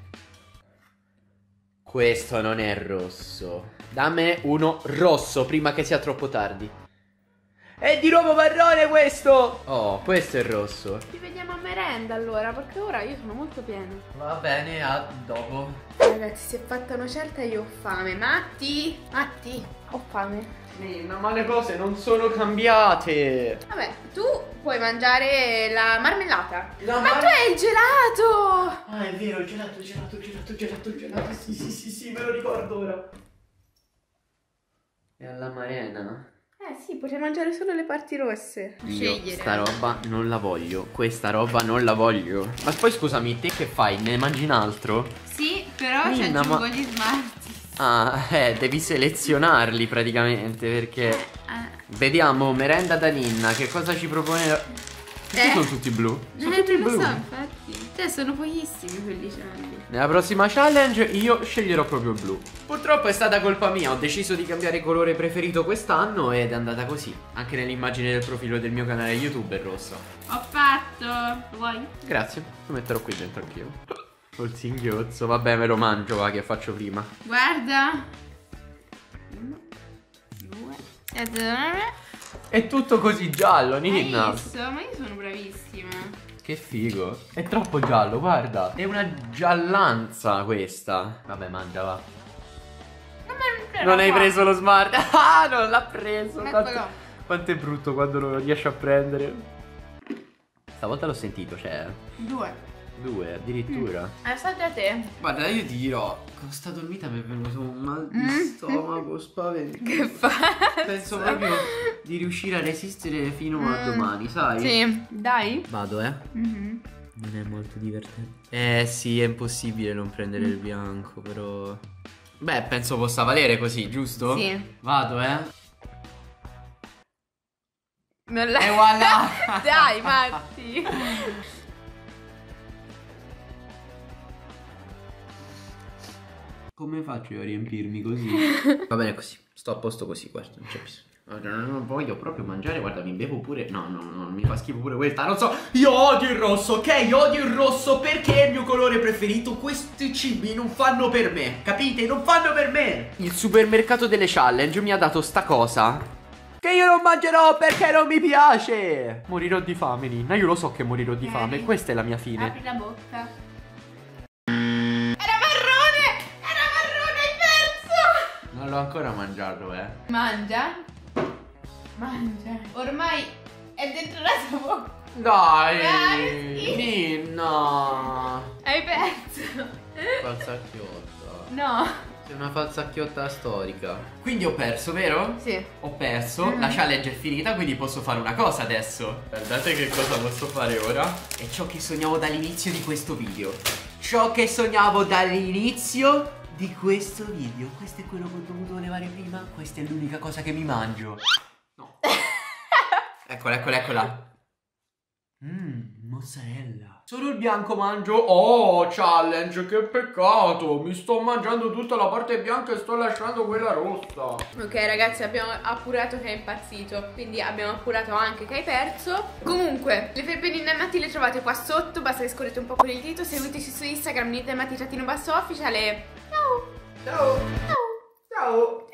Questo non è rosso. Dammene uno rosso prima che sia troppo tardi. È di nuovo marrone questo! Oh, questo è rosso. Ci vediamo a merenda allora, perché ora io sono molto piena. Va bene, a dopo. Ragazzi, si è fatta una certa e io ho fame. Matti, Matti, ho fame. Nina, ma le cose non sono cambiate. Vabbè, tu puoi mangiare la marmellata. La Ma mar- tu hai il gelato! Ah, è vero, il gelato, il gelato, il gelato, il gelato, il gelato. Sì, sì, sì, sì, me lo ricordo ora. È alla marena. Eh sì, puoi mangiare solo le parti rosse. Io Scegliere. sta roba non la voglio. Questa roba non la voglio. Ma poi scusami, te che fai? Ne mangi un altro? Sì, però ci Nina, aggiungo ma- gli Smarties. Ah, eh, devi selezionarli praticamente perché... Ah. Vediamo, merenda da Ninna, che cosa ci propone... la- Perché Eh? sono tutti blu? Sono Eh, tutti non lo blu. so, infatti. Cioè, sono pochissimi quelli gialli. Nella prossima challenge io sceglierò proprio il blu. Purtroppo è stata colpa mia, ho deciso di cambiare colore preferito quest'anno ed è andata così. Anche nell'immagine del profilo del mio canale YouTube è rosso. Ho fatto. Lo vuoi? Grazie, lo metterò qui dentro anch'io. Col singhiozzo, vabbè me lo mangio, va, che faccio prima. Guarda. Uno, due e tre. È tutto così giallo, Ninna. Hai visto? Ma io sono bravissima. Che figo. È troppo giallo, guarda. È una giallanza questa. Vabbè, mangia, va. Non hai preso lo smart. Ah, non l'ha preso. Quanto, Eccolo. quanto è brutto quando non lo riesci a prendere. Stavolta l'ho sentito, cioè. Due. Due addirittura. Assaggia te. Guarda, io ti dirò, con sta dormita mi è venuto un mal di stomaco spaventoso. Che fai? Penso proprio di riuscire a resistere fino a Mm. domani, sai? Sì, dai. Vado, eh. Mhm. Non è molto divertente. Eh sì, è impossibile non prendere il bianco, però... Beh, penso possa valere così, giusto? Sì. Vado, eh. Non la... E voilà! Dai, Matti. Come faccio io a riempirmi così? Va bene così, sto a posto così, guarda, non c'è bisogno. Guarda, non voglio proprio mangiare, guarda, mi bevo pure... No, no, no, mi fa schifo pure questa, non so... Io odio il rosso, ok? Io odio il rosso perché è il mio colore preferito. Questi cibi non fanno per me, capite? Non fanno per me! Il supermercato delle challenge mi ha dato sta cosa che io non mangerò perché non mi piace. Morirò di fame, Ninna, io lo so che morirò di fame, questa è la mia fine. Apri la bocca. Era marrone! Era marrone, hai perso! Non l'ho ancora mangiato, eh. Mangia. Mangia. Ormai è dentro la tua bocca. Dai, Dai. Ninna. Hai perso. Falsacchiotta. No. Sei una falsacchiotta storica. Quindi ho perso, vero? Sì. Ho perso, la challenge è finita, quindi posso fare una cosa adesso. Guardate che cosa posso fare ora. È ciò che sognavo dall'inizio di questo video. Ciò che sognavo dall'inizio di questo video. Questo è quello che ho dovuto levare prima. Questa è l'unica cosa che mi mangio. No. Eccola, eccola, eccola. Mmm, mozzarella. Solo il bianco mangio. Oh, challenge, che peccato. Mi sto mangiando tutta la parte bianca e sto lasciando quella rossa. Ok ragazzi, abbiamo appurato che è impazzito, quindi abbiamo appurato anche che hai perso. Comunque, le felpe di Ninna e Matti le trovate qua sotto, basta che scorrete un po' con il dito. Seguiteci su Instagram, Ninna e Matti trattino basso official e... Ciao! Ciao. Ciao! Ciao.